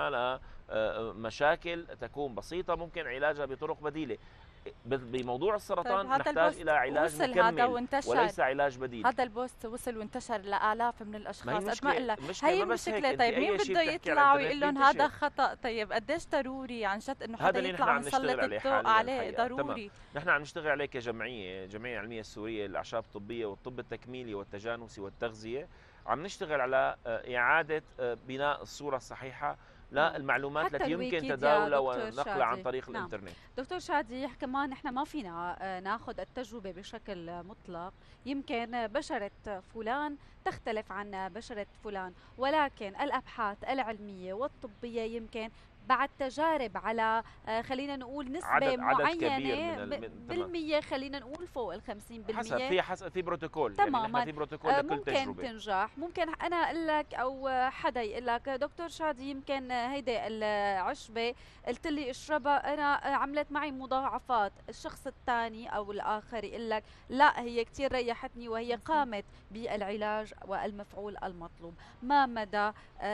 مشاكل تكون بسيطه ممكن علاجها بطرق بديله. بموضوع السرطان نحتاج الى علاج مكمل وليس علاج بديل. هذا البوست وصل وانتشر لالاف من الاشخاص. قد ما قلنا هي المشكله. طيب مين بده يطلع ويقول لهم هذا خطا؟ طيب قديش ضروري عن جد انه حدا يطلع ونسلط الضوء عليه؟ ضروري. نحن عم نشتغل عليه كجمعيه، الجمعيه العلميه السوريه للاعشاب الطبيه والطب التكميلي والتجانسي والتغذيه. عم نشتغل على اعاده بناء الصوره الصحيحه للمعلومات التي يمكن تداولها ونقلها عن طريق الانترنت. دكتور شادي، كمان نحن ما فينا ناخذ التجربه بشكل مطلق. يمكن بشره فلان تختلف عن بشره فلان، ولكن الابحاث العلميه والطبيه يمكن بعد تجارب على خلينا نقول نسبة معينة بالمية، خلينا نقول فوق ال 50%. حسب في بروتوكول. تماما. يعني في بروتوكول لكل ممكن تجربة تنجح. ممكن أنا أقول لك أو حدا يقول لك دكتور شادي يمكن هيدي العشبة قلت لي اشربها أنا عملت معي مضاعفات. الشخص الثاني أو الآخر يقول لك لا هي كتير ريحتني وهي قامت بالعلاج والمفعول المطلوب. ما مدى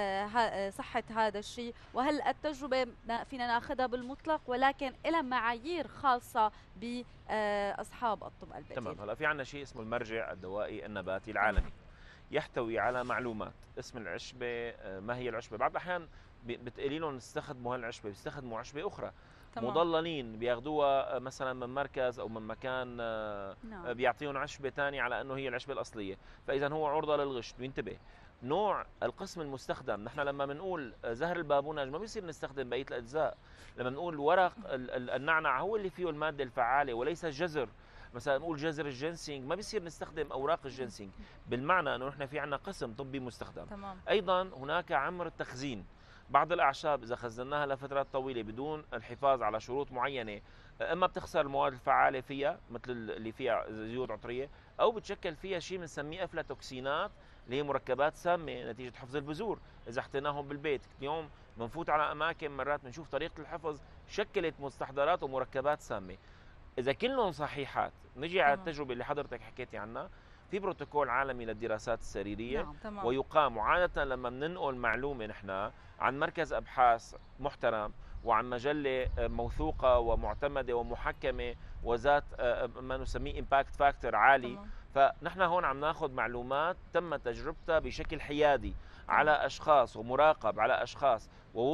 صحة هذا الشيء؟ وهل التجربة فينا ناخذها بالمطلق ولكن إلى معايير خاصة بأصحاب الطب البديل؟ تمام. هلا في عندنا شيء اسمه المرجع الدوائي النباتي العالمي، يحتوي على معلومات اسم العشبة، ما هي العشبة. بعض الأحيان بتقولي لهم استخدموا هالعشبة، بيستخدموا عشبة أخرى. تمام. مضللين بياخذوها مثلا من مركز أو من مكان بيعطيهم عشبة ثانية على أنه هي العشبة الأصلية، فإذا هو عرضة للغش. بينتبه نوع القسم المستخدم. نحن لما بنقول زهر البابونج ما بيصير نستخدم بقيه الاجزاء. لما بنقول ورق النعنع هو اللي فيه الماده الفعاله وليس الجذر. مثلا نقول جذر الجنسينج ما بيصير نستخدم اوراق الجنسينج، بالمعنى انه نحن في عندنا قسم طبي مستخدم. تمام. ايضا هناك عمر التخزين. بعض الاعشاب اذا خزناها لفترات طويله بدون الحفاظ على شروط معينه اما بتخسر المواد الفعاله فيها مثل اللي فيها زيوت عطريه، او بتشكل فيها شيء بنسميه افلاتوكسينات اللي هي مركبات سامه نتيجه حفظ البذور. اذا حطيناهم بالبيت اليوم بنفوت على اماكن مرات بنشوف طريقه الحفظ شكلت مستحضرات ومركبات سامه. اذا كلهم صحيحات نجي على التجربه اللي حضرتك حكيتي عنها، في بروتوكول عالمي للدراسات السريريه. ويقام وعاده لما بننقل معلومه نحن عن مركز ابحاث محترم وعن مجله موثوقه ومعتمده ومحكمه وذات ما نسميه امباكت فاكتور عالي. فنحن هون عم ناخذ معلومات تم تجربتها بشكل حيادي على اشخاص ومراقب على اشخاص،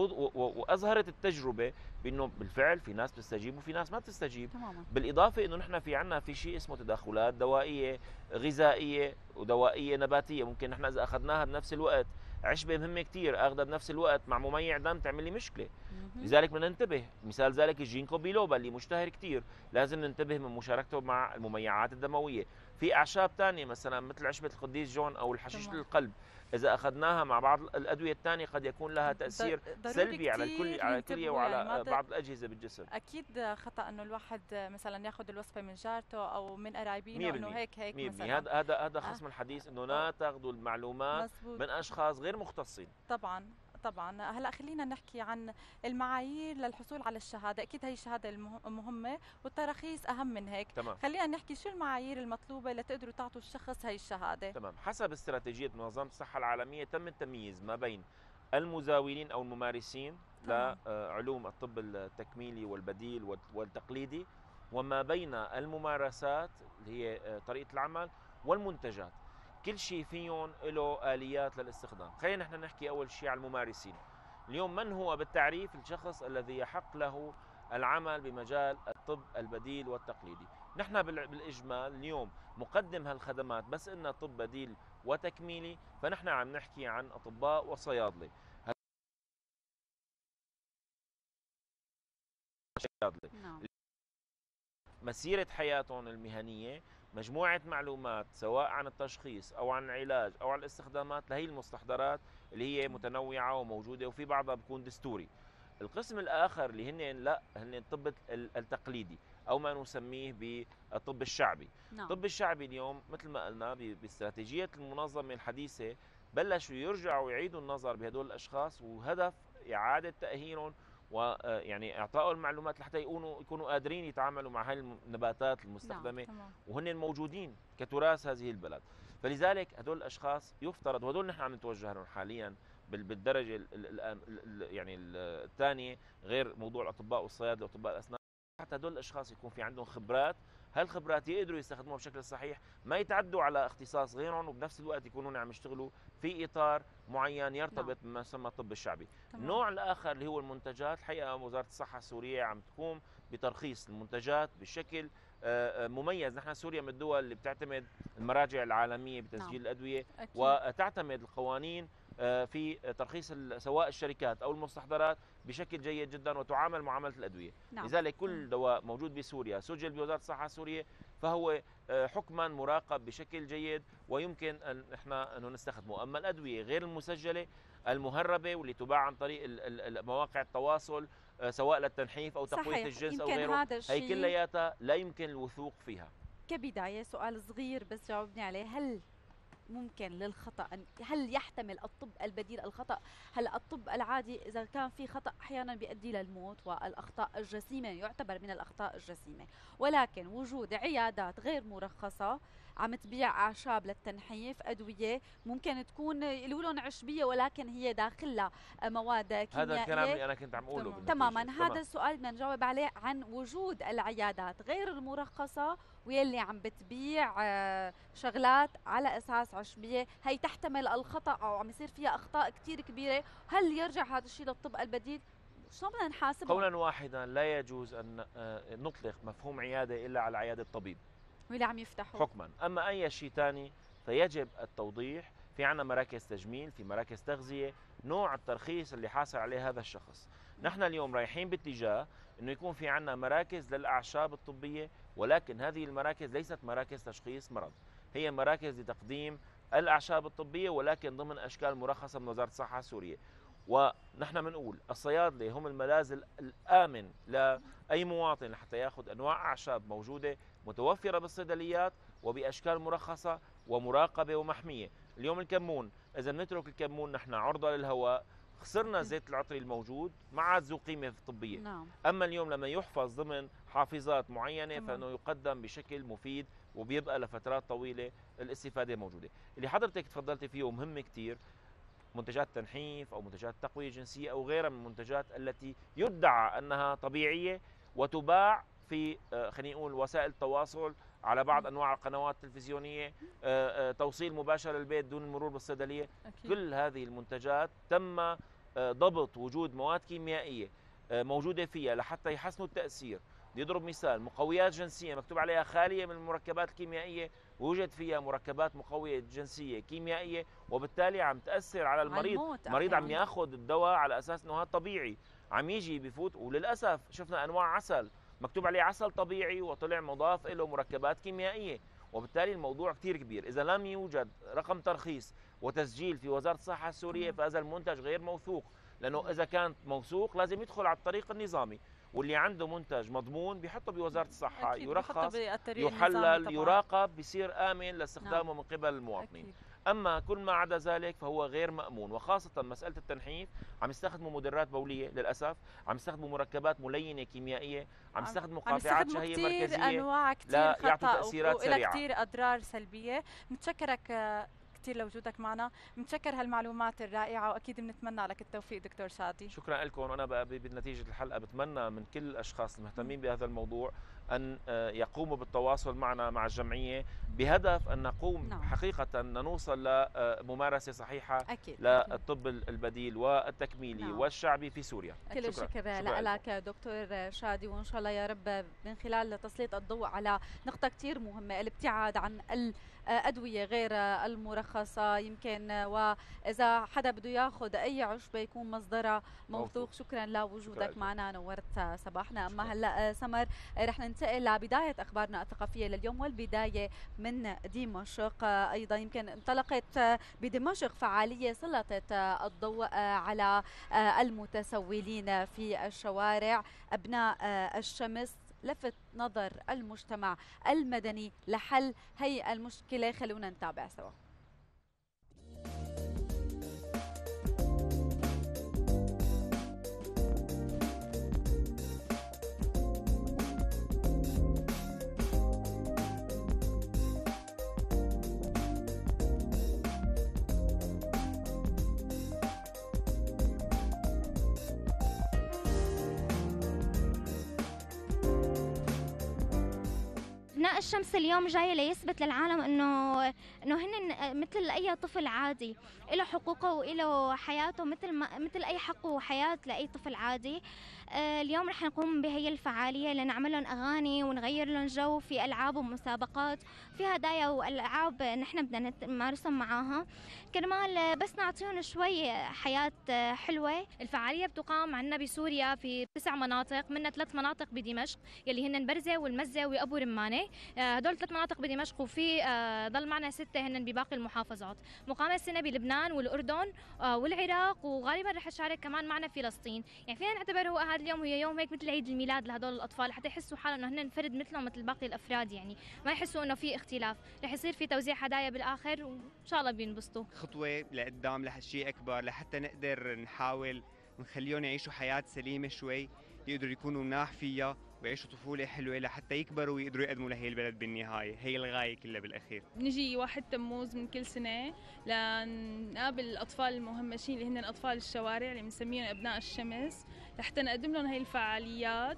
واظهرت التجربه بانه بالفعل في ناس بتستجيب وفي ناس ما بتستجيب. بالاضافه انه نحن في عندنا في شيء اسمه تدخلات دوائيه غذائيه ودوائيه نباتيه. ممكن نحن اذا اخذناها بنفس الوقت عشبه مهمه كثير اخذها بنفس الوقت مع مميع دم تعمل لي مشكله. لذلك بدنا ننتبه. مثال ذلك الجينكو بيلوبا اللي مشتهر كثير، لازم ننتبه من مشاركته مع المميعات الدمويه. في اعشاب ثانيه مثلا مثل عشبه القديس جون او الحشيش للقلب، اذا اخذناها مع بعض الادويه الثانيه قد يكون لها تاثير سلبي على الكليه وعلى يعني بعض الاجهزه بالجسم. اكيد خطا انه الواحد مثلا ياخذ الوصفه من جارته او من قرايبينه انه هيك مثلا. هذا خصم الحديث انه لا تاخذوا المعلومات من اشخاص غير مختصين. طبعا. هلا خلينا نحكي عن المعايير للحصول على الشهاده. اكيد هي الشهاده المهمه والتراخيص اهم من هيك. تمام. خلينا نحكي شو المعايير المطلوبه لتقدروا تعطوا الشخص هي الشهاده. تمام. حسب استراتيجيه منظمه الصحه العالميه تم التمييز ما بين المزاولين او الممارسين لعلوم الطب التكميلي والبديل والتقليدي، وما بين الممارسات اللي هي طريقه العمل والمنتجات. كل شيء فيهم له آليات للاستخدام. خلينا نحن نحكي أول شيء على الممارسين. اليوم من هو بالتعريف الشخص الذي يحق له العمل بمجال الطب البديل والتقليدي. نحن بالإجمال اليوم مقدم هالخدمات، بس إنها طب بديل وتكميلي، فنحن عم نحكي عن أطباء وصيادلة. مسيرة حياتهم المهنية مجموعة معلومات سواء عن التشخيص أو عن العلاج أو عن الاستخدامات لهي المستحضرات اللي هي متنوعة وموجودة، وفي بعضها بيكون دستوري. القسم الآخر اللي هن الطب التقليدي أو ما نسميه بالطب الشعبي. الطب الشعبي اليوم مثل ما قلنا باستراتيجية المنظمة الحديثة بلشوا يرجعوا يعيدوا النظر بهدول الأشخاص، وهدف إعادة تأهيلهم ويعني اعطائهم المعلومات لحتى يكونوا قادرين يتعاملوا مع هاي النباتات المستخدمه، وهن موجودين كتراث هذه البلد. فلذلك هدول الاشخاص يفترض، وهدول نحن عم نتوجه لهم حاليا بالدرجه يعني الثانيه، غير موضوع الاطباء والصيادله واطباء الاسنان، حتى هدول الاشخاص يكون في عندهم خبرات، هالخبرات يقدروا يستخدموها بشكل صحيح، ما يتعدوا على اختصاص غيرهم، وبنفس الوقت يكونون عم يشتغلوا في اطار معين يرتبط بما يسمى الطب الشعبي. النوع الاخر اللي هو المنتجات، الحقيقه وزاره الصحه السوريه عم تقوم بترخيص المنتجات بشكل مميز. نحن سوريا من الدول اللي بتعتمد المراجع العالميه بتسجيل الادويه، وتعتمد القوانين في ترخيص سواء الشركات او المستحضرات بشكل جيد جدا، وتعامل معامله الادويه. لذلك كل دواء موجود بسوريا سجل بوزاره الصحه السوريه، فهو حكما مراقب بشكل جيد ويمكن ان احنا انه نستخدمه. اما الادويه غير المسجله المهربه واللي تباع عن طريق مواقع التواصل سواء للتنحيف او تقويه الجنس او غيره، هي كلياتها لا يمكن الوثوق فيها. كبدايه سؤال صغير بس جاوبني عليه، هل ممكن للخطأ هل يحتمل الطب البديل الخطأ؟ هلا الطب العادي إذا كان في خطأ أحيانا بيؤدي للموت والأخطاء الجسيمة، يعتبر من الأخطاء الجسيمة، ولكن وجود عيادات غير مرخصة عم تبيع أعشاب للتنحيف، أدوية ممكن تكون لهم عشبية ولكن هي داخلها مواد كيميائية. هذا الكلام اللي أنا كنت عم أقوله تماما. هذا السؤال بدنا نجاوب عليه، عن وجود العيادات غير المرخصة ويلي عم بتبيع شغلات على أساس عشبية، هي تحتمل الخطأ أو عم يصير فيها أخطاء كتير كبيرة. هل يرجع هذا الشيء للطب البديل؟ شلون بدنا نحاسبه؟ قولا واحدا لا يجوز أن نطلق مفهوم عيادة إلا على عيادة الطبيب واللي عم يفتحوا حكما. أما أي شيء ثاني فيجب التوضيح. في عنا مراكز تجميل، في مراكز تغذية، نوع الترخيص اللي حاصل عليه هذا الشخص. نحن اليوم رايحين باتجاه أنه يكون في عنا مراكز للأعشاب الطبية، ولكن هذه المراكز ليست مراكز تشخيص مرض، هي مراكز لتقديم الأعشاب الطبية ولكن ضمن أشكال مرخصة من وزارة الصحة السورية. ونحن بنقول الصيادلة هم الملاذ الآمن لأي مواطن لحتى يأخذ أنواع أعشاب موجودة متوفرة بالصيدليات وبأشكال مرخصة ومراقبة ومحمية. اليوم الكمون، إذا نترك الكمون نحن عرضة للهواء، خسرنا زيت العطري الموجود، ما عاد ذو قيمة طبية. أما اليوم لما يحفظ ضمن حافظات معينة فإنه يقدم بشكل مفيد وبيبقى لفترات طويلة الاستفادة موجودة. اللي حضرتك تفضلتي فيه مهم كتير، منتجات تنحيف أو منتجات تقوية جنسية أو غيرها من المنتجات التي يدعى أنها طبيعية وتباع في خلينا نقول وسائل التواصل على بعض أنواع القنوات التلفزيونية، توصيل مباشر للبيت دون المرور بالصيدلية. كل هذه المنتجات تم ضبط وجود مواد كيميائية موجودة فيها لحتى يحسنوا التأثير. نضرب مثال، مقويات جنسية مكتوب عليها خالية من المركبات الكيميائية، ويوجد فيها مركبات مقوية جنسية كيميائية، وبالتالي عم تأثر على المريض. المريض عم ياخذ الدواء على أساس أنه هذا طبيعي، عم يجي بفوت. وللأسف شفنا أنواع عسل مكتوب عليه عسل طبيعي وطلع مضاف له مركبات كيميائية، وبالتالي الموضوع كتير كبير. إذا لم يوجد رقم ترخيص وتسجيل في وزارة الصحة السورية فهذا المنتج غير موثوق، لأنه إذا كان موثوق لازم يدخل على الطريق النظامي، واللي عنده منتج مضمون بيحطه بوزارة الصحة، يرخص، يحلل، يراقب، بيصير آمن لاستخدامه من قبل المواطنين. أما كل ما عدا ذلك فهو غير مأمون، وخاصة مسألة التنحيف. عم يستخدموا مدرات بولية للأسف، عم يستخدموا مركبات ملينة كيميائية، عم يستخدموا قاطعات شهية مركزية أنواع كتير لا يعطوا تأثيرات سريعة كتير أضرار سلبية. متشكرك كثير لوجودك معنا، متشكر هالمعلومات الرائعة وأكيد بنتمنى لك التوفيق دكتور شادي. شكرا لكم. وأنا بنتيجة الحلقة بتمنى من كل الأشخاص المهتمين بهذا الموضوع أن يقوموا بالتواصل معنا مع الجمعية بهدف أن نقوم حقيقة نوصل لممارسة صحيحة أكيد. للطب البديل والتكميلي والشعبي في سوريا. كل الشكر لك دكتور شادي، وإن شاء الله يا رب من خلال تسليط الضوء على نقطة كتير مهمة، الابتعاد عن الأدوية غير المرخصة يمكن، وإذا حدا بده ياخذ أي عشبة يكون مصدرها موثوق. شكرا لوجودك معنا، نورت صباحنا. أما هلا سمر رح ننتقل لبداية أخبارنا الثقافية لليوم، والبداية من دمشق. أيضا يمكن انطلقت بدمشق فعالية سلطت الضوء على المتسولين في الشوارع. أبناء الشمس لفت نظر المجتمع المدني لحل هي المشكلة. خلونا نتابع سوا. أبناء الشمس اليوم جاية ليثبت للعالم إنه هن مثل أي طفل عادي، له حقوقه وله حياته مثل أي حق وحياة لأي طفل عادي. اليوم رح نقوم بهي الفعالية لنعمل لهم أغاني ونغير لهم جو في ألعاب ومسابقات، في هدايا وألعاب نحن بدنا نمارسهم معاها، كرمال بس نعطيهم شوي حياة حلوة. الفعالية بتقام عنا بسوريا في 9 مناطق، منها 3 مناطق بدمشق يلي هن برزة والمزة وأبو رمانة. هدول 3 مناطق بدمشق، وفي ضل معنا 6 هن بباقي المحافظات. مقامة السنة بلبنان والأردن والعراق، وغالبا رح تشارك كمان معنا فلسطين. يعني فينا نعتبر هو هذا اليوم هي يوم هيك مثل عيد الميلاد لهدول الأطفال، حتى يحسوا حالهم إنه هن فرد مثلهم مثل باقي الأفراد، يعني ما يحسوا إنه في اختلاف. رح يصير في توزيع هدايا بالآخر وإن شاء الله بينبسطوا. خطوة لقدام لشيء أكبر، لحتى نقدر نحاول نخليهم يعيشوا حياة سليمة شوي، يقدروا يكونوا مناح فيها ويعيشوا طفولة حلوة لحتى يكبروا ويقدروا يقدموا لهي البلد بالنهاية. هي الغاية كلها بالأخير. بنجي 1 تموز من كل سنة لنقابل الأطفال المهمشين اللي هن أطفال الشوارع اللي بنسميهم أبناء الشمس، لحتى نقدم لهم هي الفعاليات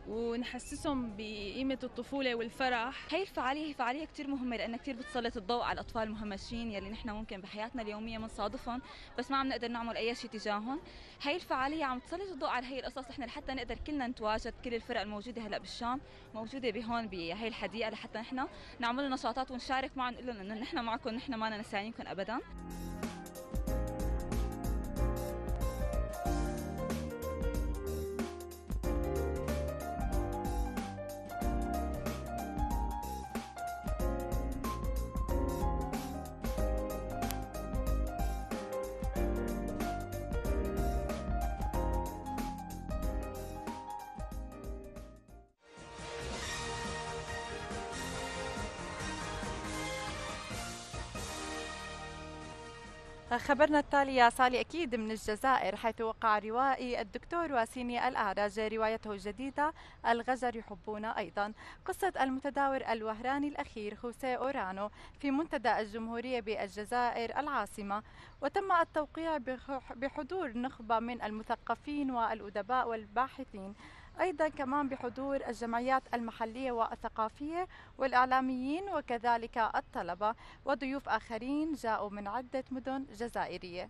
ونحسسهم بقيمة الطفولة والفرح. هي الفعالية هي فعالية كتير مهمة، لأنها كتير بتسلط الضوء على الأطفال المهمشين يلي نحن ممكن بحياتنا اليومية بنصادفهم بس ما عم نقدر نعمل أي شيء تجاههم. هي الفعالية عم تسلط الضوء على هي القصص نحن لحتى نقدر كلنا نتواجد، كل الفرق الموجودة هلا بالشام موجودة بهون بهي الحديقة، لحتى نحن نعمل نشاطات ونشارك معهم، نقول لهم إنه نحن معكم، نحن ما نسيانينكم أبدا. خبرنا التالي يا سالي أكيد من الجزائر، حيث وقع روائي الدكتور واسيني الأعرج روايته الجديدة الغجر يحبون أيضا، قصة المتداول الوهراني الأخير خوسيه أورانو في منتدى الجمهورية بالجزائر العاصمة، وتم التوقيع بحضور نخبة من المثقفين والأدباء والباحثين، أيضا كمان بحضور الجمعيات المحلية والثقافية والإعلاميين وكذلك الطلبة وضيوف آخرين جاءوا من عدة مدن جزائرية.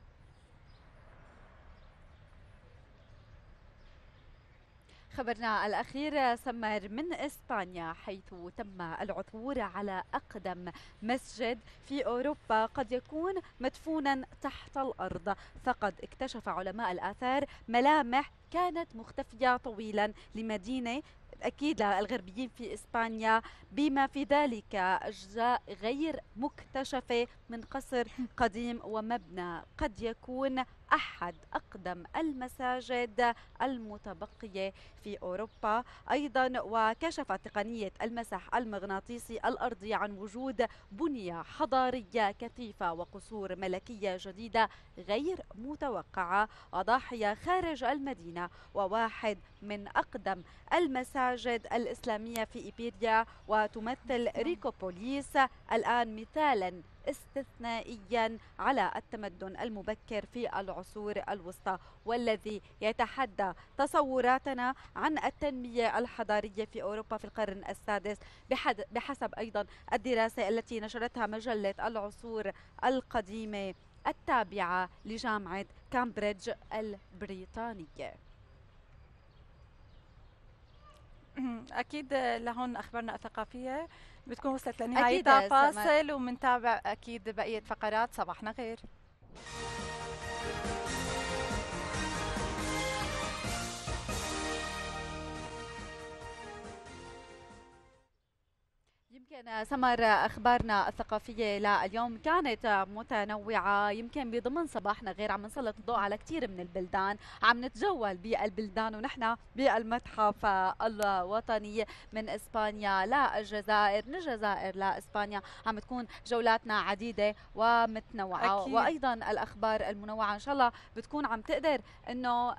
خبرنا الأخير سمر من إسبانيا، حيث تم العثور على أقدم مسجد في أوروبا قد يكون مدفونا تحت الأرض، فقد اكتشف علماء الآثار ملامح كانت مختفية طويلا لمدينة أكيد للغربيين في إسبانيا، بما في ذلك أجزاء غير مكتشفة من قصر قديم ومبنى قد يكون أحد أقدم المساجد المتبقية في أوروبا. أيضا وكشفت تقنية المسح المغناطيسي الأرضي عن وجود بنية حضارية كثيفة وقصور ملكية جديدة غير متوقعة وضاحية خارج المدينة، وواحد من أقدم المساجد الإسلامية في إيبيريا، وتمثل ريكوبوليس الآن مثالا استثنائيا على التمدن المبكر في العصور الوسطى، والذي يتحدى تصوراتنا عن التنمية الحضارية في أوروبا في القرن السادس بحسب أيضا الدراسة التي نشرتها مجلة العصور القديمة التابعة لجامعة كامبريدج البريطانية. أكيد لهون أخبارنا الثقافية بتكون وصلت لنهايتها فاصل، ومنتابع أكيد بقية فقرات صباحنا غير. يمكن سمر أخبارنا الثقافية لليوم كانت متنوعة، يمكن بضمن صباحنا غير عم نسلط الضوء على كثير من البلدان، عم نتجول بالبلدان ونحن بالمتحف الوطني من إسبانيا للجزائر، من الجزائر لإسبانيا، عم تكون جولاتنا عديدة ومتنوعة أكيد. وأيضا الأخبار المنوعة إن شاء الله بتكون عم تقدر إنه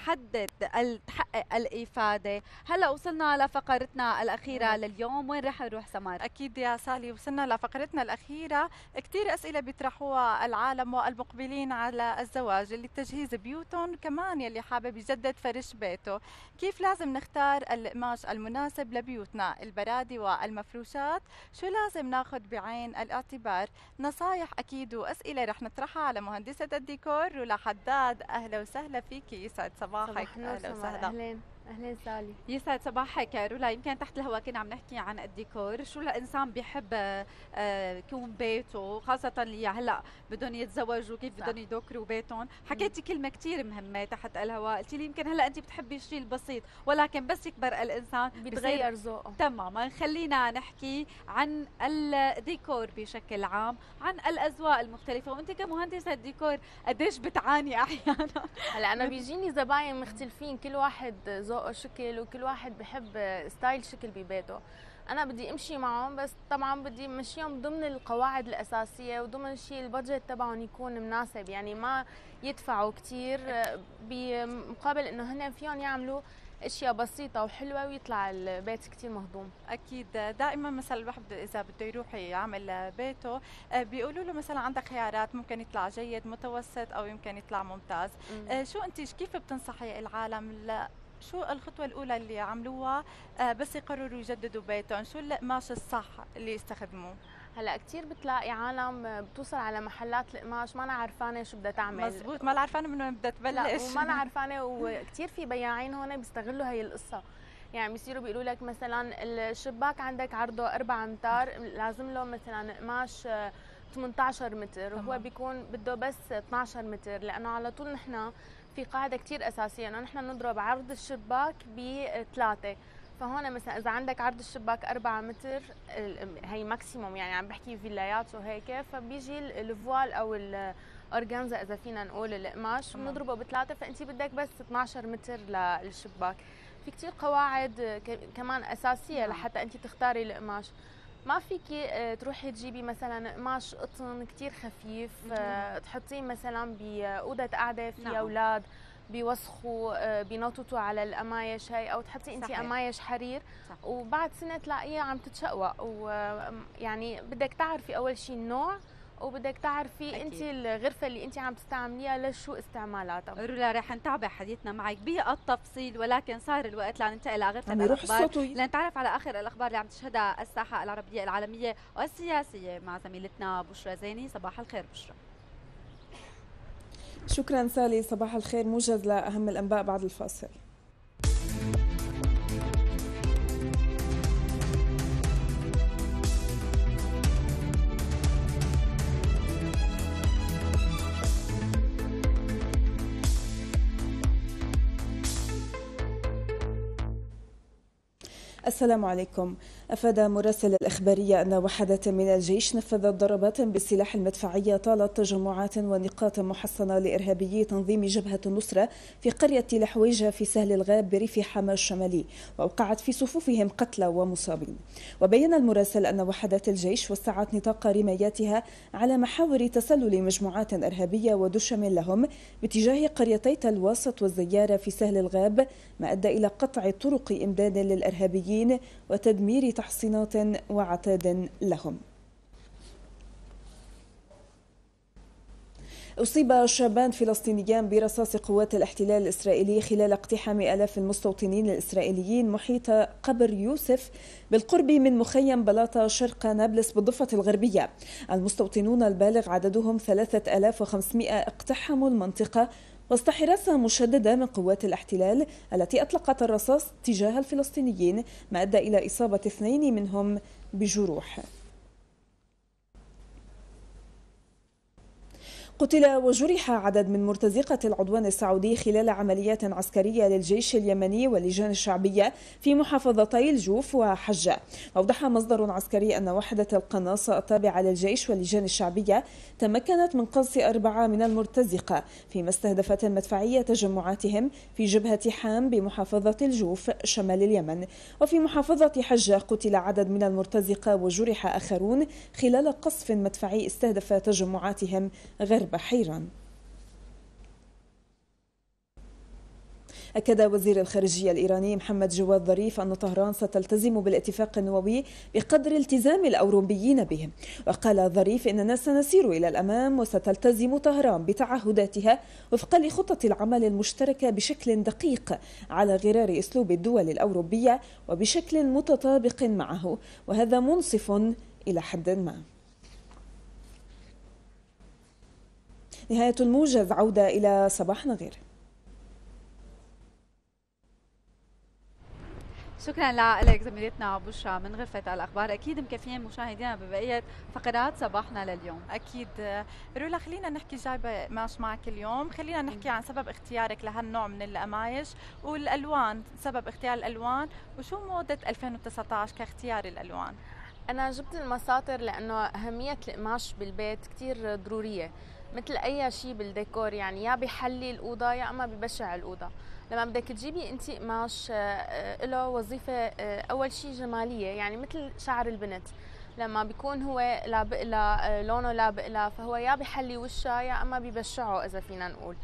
تحقق الإفادة. هلأ وصلنا لفقرتنا الأخيرة لليوم، وين رح نروح سمر؟ أكيد يا سالي وصلنا لفقرتنا الأخيرة. كتير أسئلة بيطرحوها العالم والمقبلين على الزواج اللي تجهيز بيوتهم، كمان يلي حابب يجدد فرش بيته. كيف لازم نختار القماش المناسب لبيوتنا، البرادي والمفروشات؟ شو لازم ناخذ بعين الاعتبار؟ نصايح أكيد وأسئلة رح نطرحها على مهندسة الديكور رولا حداد. أهلا وسهلا فيكي، يسعد صباحك. أهلا وسهلا. أهلين سالي. يسعد صباحك رولا. يمكن تحت الهواء كنا عم نحكي عن الديكور، شو الإنسان بيحب يكون بيته، خاصة اللي هلا بدهم يتزوجوا كيف بدهم يدكروا بيتهم. حكيتي كلمة كتير مهمة تحت الهواء، قلتي لي يمكن هلا أنت بتحبي الشيء البسيط، ولكن بس يكبر الإنسان بيتغير ذوقه. تماما. خلينا نحكي عن الديكور بشكل عام، عن الأذواق المختلفة، وأنت كمهندسة ديكور قديش بتعاني أحيانا؟ هلا أنا بيجيني زباين مختلفين، كل واحد ذوقه شكل وكل واحد بحب ستايل شكل ببيته. انا بدي امشي معهم، بس طبعا بدي امشيهم ضمن القواعد الاساسيه وضمن شيء البادجت تبعهم يكون مناسب، يعني ما يدفعوا كثير بمقابل انه هن فيهم يعملوا اشياء بسيطه وحلوه ويطلع البيت كثير مهضوم. اكيد دائما مثلا الواحد اذا بده يروح يعمل بيته بيقولوا له مثلا عندك خيارات، ممكن يطلع جيد متوسط او يمكن يطلع ممتاز. شو انت كيف بتنصحي العالم شو الخطوة الأولى اللي عملوها بس يقرروا يجددوا بيتهم؟ شو القماش الصح اللي يستخدموه؟ هلا كثير بتلاقي عالم بتوصل على محلات القماش ما أنا عارفانه شو بدها تعمل. مزبوط، ما أنا عارفانه من وين بدها تبلش. وما أنا عارفانه، وكثير في بياعين هون بيستغلوا هي القصة، يعني بيصيروا بيقولوا لك مثلا الشباك عندك عرضه 4 أمتار، لازم له مثلا قماش 18 متر وهو بيكون بده بس 12 متر، لأنه على طول نحن في قاعدة كتير أساسية إنه نحن نضرب عرض الشباك ب3، فهون مثلا إذا عندك عرض الشباك 4 متر هي ماكسيموم، يعني عم بحكي فيلايات وهيك، فبيجي الفوال أو الأورجانزا إذا فينا نقول القماش بنضربه ب3، فأنت بدك بس 12 متر للشباك. في كتير قواعد كمان أساسية لحتى أنت تختاري القماش. ما فيكي تروحي تجيبي مثلا قماش قطن كتير خفيف تحطيه مثلا بأوضة قاعدة فيها أولاد بيوسخوا بينططوا على القمايش هاي، أو تحطي أنت قمايش حرير وبعد سنة تلاقيها عم تتشقوق. ويعني بدك تعرفي أول شيء النوع، وبدك تعرفي انت الغرفه اللي انت عم تستعمليها لشو استعمالاتها. رولا رح نتابع حديثنا معك بالتفصيل، ولكن صار الوقت لننتقل لغرفه الاخبار لنتعرف على اخر الاخبار اللي عم تشهدها الساحه العربيه العالميه والسياسيه مع زميلتنا بشرى زيني. صباح الخير بشرى. شكرا سالي، صباح الخير. موجز لاهم الانباء بعد الفاصل. السلام عليكم. أفاد مراسل الإخبارية أن وحدة من الجيش نفذت ضربات بالسلاح المدفعية طالت تجمعات ونقاط محصنة لإرهابيي تنظيم جبهة النصرة في قرية لحويجة في سهل الغاب بريف حما الشمالي، وأوقعت في صفوفهم قتلى ومصابين. وبين المراسل أن وحدة الجيش وسعت نطاق رماياتها على محاور تسلل مجموعات إرهابية ودشم لهم باتجاه قريتي الواسط والزيارة في سهل الغاب، ما أدى إلى قطع طرق إمداد للإرهابيين وتدمير تحصينات وعتاد لهم. أصيب شابان فلسطينيان برصاص قوات الاحتلال الإسرائيلي خلال اقتحام آلاف المستوطنين الإسرائيليين محيط قبر يوسف بالقرب من مخيم بلاطة شرق نابلس بالضفة الغربية. المستوطنون البالغ عددهم 3500 اقتحموا المنطقة وسط حراسة مشددة من قوات الاحتلال التي أطلقت الرصاص تجاه الفلسطينيين، ما أدى إلى إصابة 2 منهم بجروح. قتل وجرح عدد من مرتزقة العدوان السعودي خلال عمليات عسكرية للجيش اليمني واللجان الشعبية في محافظتي الجوف وحجة. أوضح مصدر عسكري أن وحدة القناصة التابعة للجيش واللجان الشعبية تمكنت من قصف 4 من المرتزقة، فيما استهدفت المدفعية تجمعاتهم في جبهة حام بمحافظة الجوف شمال اليمن. وفي محافظة حجة قتل عدد من المرتزقة وجرح آخرون خلال قصف مدفعي استهدف تجمعاتهم غرب حيران. أكد وزير الخارجية الإيراني محمد جواد ظريف أن طهران ستلتزم بالاتفاق النووي بقدر التزام الأوروبيين به. وقال ظريف إننا سنسير إلى الأمام وستلتزم طهران بتعهداتها وفقا لخطة العمل المشتركة بشكل دقيق على غرار أسلوب الدول الأوروبية وبشكل متطابق معه، وهذا منصف إلى حد ما. نهاية الموجز، عودة إلى صباحنا غير. شكرا لك زميلتنا بشرى من غرفة الأخبار. أكيد مكفيين مشاهدينا ببقية فقرات صباحنا لليوم. أكيد. رولا، خلينا نحكي جايبة قماش معك اليوم، خلينا نحكي عن سبب اختيارك لهالنوع من القمايش والألوان، سبب اختيار الألوان وشو موضة 2019 كاختيار الألوان. أنا جبت المساطر لأنه أهمية القماش بالبيت كتير ضرورية، مثل أي شيء بالديكور، يعني يا بيحلي الأوضة يا أما ببشع الأوضة. لما بدك تجيبي أنت قماش له وظيفة أول شيء جمالية، يعني مثل شعر البنت لما بيكون هو لابق لها لونه لابق لها، فهو يا بيحلي وشها يا أما ببشعه إذا فينا نقول.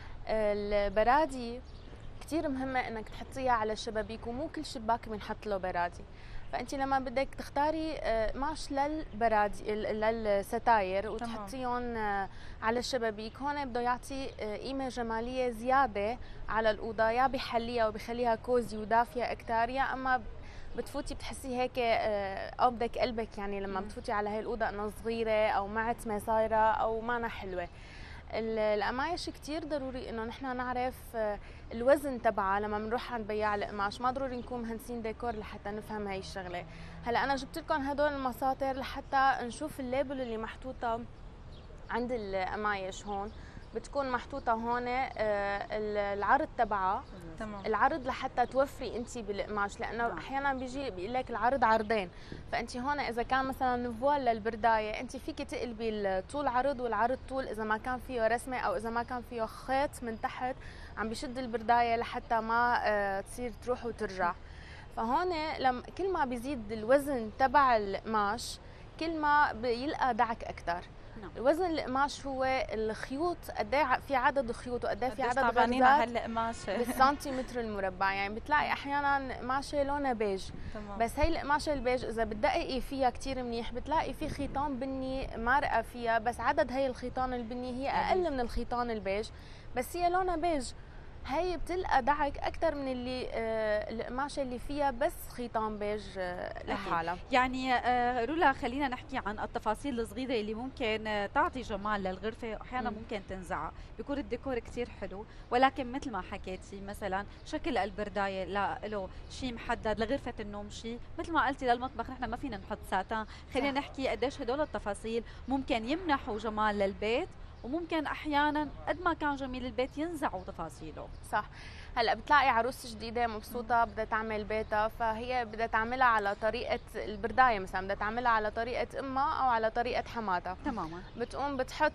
البرادي كتير مهمة إنك تحطيها على الشبابيك، ومو كل شباك بنحط له برادي. فانت لما بدك تختاري قماش للبرادي للستاير وتحطيهم على الشبابيك، هون بده يعطي قيمه جماليه زياده على الاوضه، يا بيحليها وبيخليها كوزي ودافيه اكثر، يا اما بتفوتي بتحسي هيك قبضك قلبك، يعني لما بتفوتي على هاي الاوضه انها صغيره او معتمه صايره او مانا حلوه. القمايش كتير ضروري انه نحن نعرف الوزن تبعها لما بنروح عند بياع القماش، ما ضروري نكون مهندسين ديكور لحتى نفهم هاي الشغله. هلا انا جبت لكم هدول المساطر لحتى نشوف الليبل اللي محطوطه عند القمايش. هون بتكون محطوطه هون العرض تبعها، العرض لحتى توفري انت بالقماش، لانه احيانا بيجي بيقول لك العرض عرضين، فانت هون اذا كان مثلا فوال للبردايه انت فيك تقلبي الطول عرض والعرض طول، اذا ما كان فيه رسمه او اذا ما كان فيه خيط من تحت عم بيشد البردايه لحتى ما تصير تروح وترجع. فهون كل ما بيزيد الوزن تبع القماش كل ما بيلقى دعك اكثر. الوزن القماش هو الخيوط، قد ايه في عدد خيوط وقد ايه في عدد غرزات بالسنتيمتر المربع. يعني بتلاقي احيانا قماشه لونها بيج، بس هي القماشه البيج اذا بتدققي فيها كثير منيح بتلاقي في خيطان بني مارقه فيها، بس عدد هي الخيطان البني هي اقل من الخيطان البيج، بس هي لونها بيج. هي بتلقى دعك اكثر من اللي القماشه اللي فيها بس خيطان بيج لحالها. يعني رولا، خلينا نحكي عن التفاصيل الصغيره اللي ممكن تعطي جمال للغرفه، واحيانا ممكن تنزعها. بيكون الديكور كثير حلو، ولكن مثل ما حكيتي مثلا شكل البردايه له شيء محدد، لغرفه النوم شيء، مثل ما قلتي للمطبخ نحن ما فينا نحط ساتان. خلينا نحكي قديش هدول التفاصيل ممكن يمنحوا جمال للبيت، وممكن احيانا قد ما كان جميل البيت ينزعوا تفاصيله. صح. هلا بتلاقي عروس جديده مبسوطه بدها تعمل بيتها، فهي بدها تعملها على طريقه البردايه، مثلا بدها تعملها على طريقه امها او على طريقه حماتها. تماما. بتقوم بتحط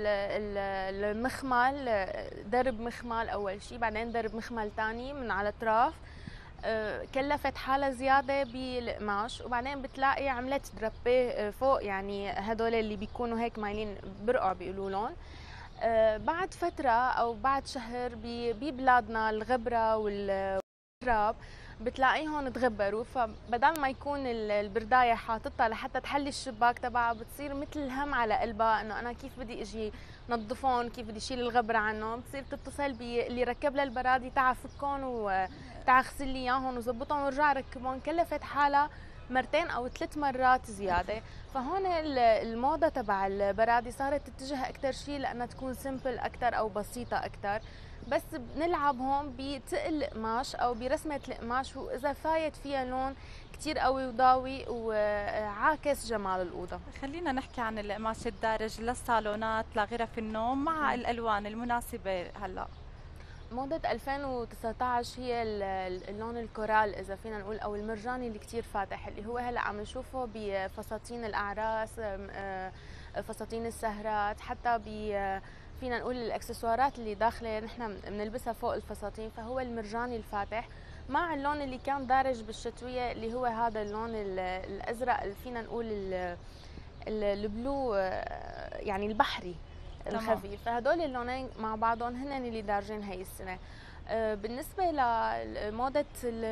المخمل، درب مخمل اول شيء، بعدين درب مخمل ثاني من على الاطراف، كلفت حالها زياده بالقماش، وبعدين بتلاقي عملت دربيه فوق، يعني هدول اللي بيكونوا هيك مايلين برقع بيقولوا لهم. بعد فتره او بعد شهر ببلادنا الغبره تراب بتلاقيهم تغبروا، فبدل ما يكون البردايه حاططها لحتى تحلي الشباك تبعها بتصير مثل الهم على قلبها انه انا كيف بدي اجي نظفهم، كيف بدي اشيل الغبره عنهم. بتصير تتصل باللي ركب لها البرادي تعا فكهم وتعا غسل لي اياهم وظبطهم ورجع ركبهم، كلفت حالها مرتين او 3 مرات زياده. فهون الموضه تبع البرادي صارت تتجه اكثر شيء لانها تكون سمبل اكثر او بسيطه اكثر، بس بنلعب هون بتقل القماش او برسمه القماش، واذا فايت فيها لون كثير قوي وضاوي وعاكس جمال الاوضه. خلينا نحكي عن القماش الدارج للصالونات لغرف النوم مع الالوان المناسبه هلا. موضة 2019 هي اللون الكورال إذا فينا نقول أو المرجاني اللي كتير فاتح، اللي هو هلا عم نشوفه بفساتين الأعراس، فساتين السهرات، حتى فينا نقول الإكسسوارات اللي داخلة نحن بنلبسها فوق الفساتين، فهو المرجاني الفاتح مع اللون اللي كان دارج بالشتوية اللي هو هذا اللون الأزرق اللي فينا نقول البلو يعني البحري الخفيف. فهدول اللونين مع بعضهم هن اللي دارجين هي السنه. بالنسبه لموضه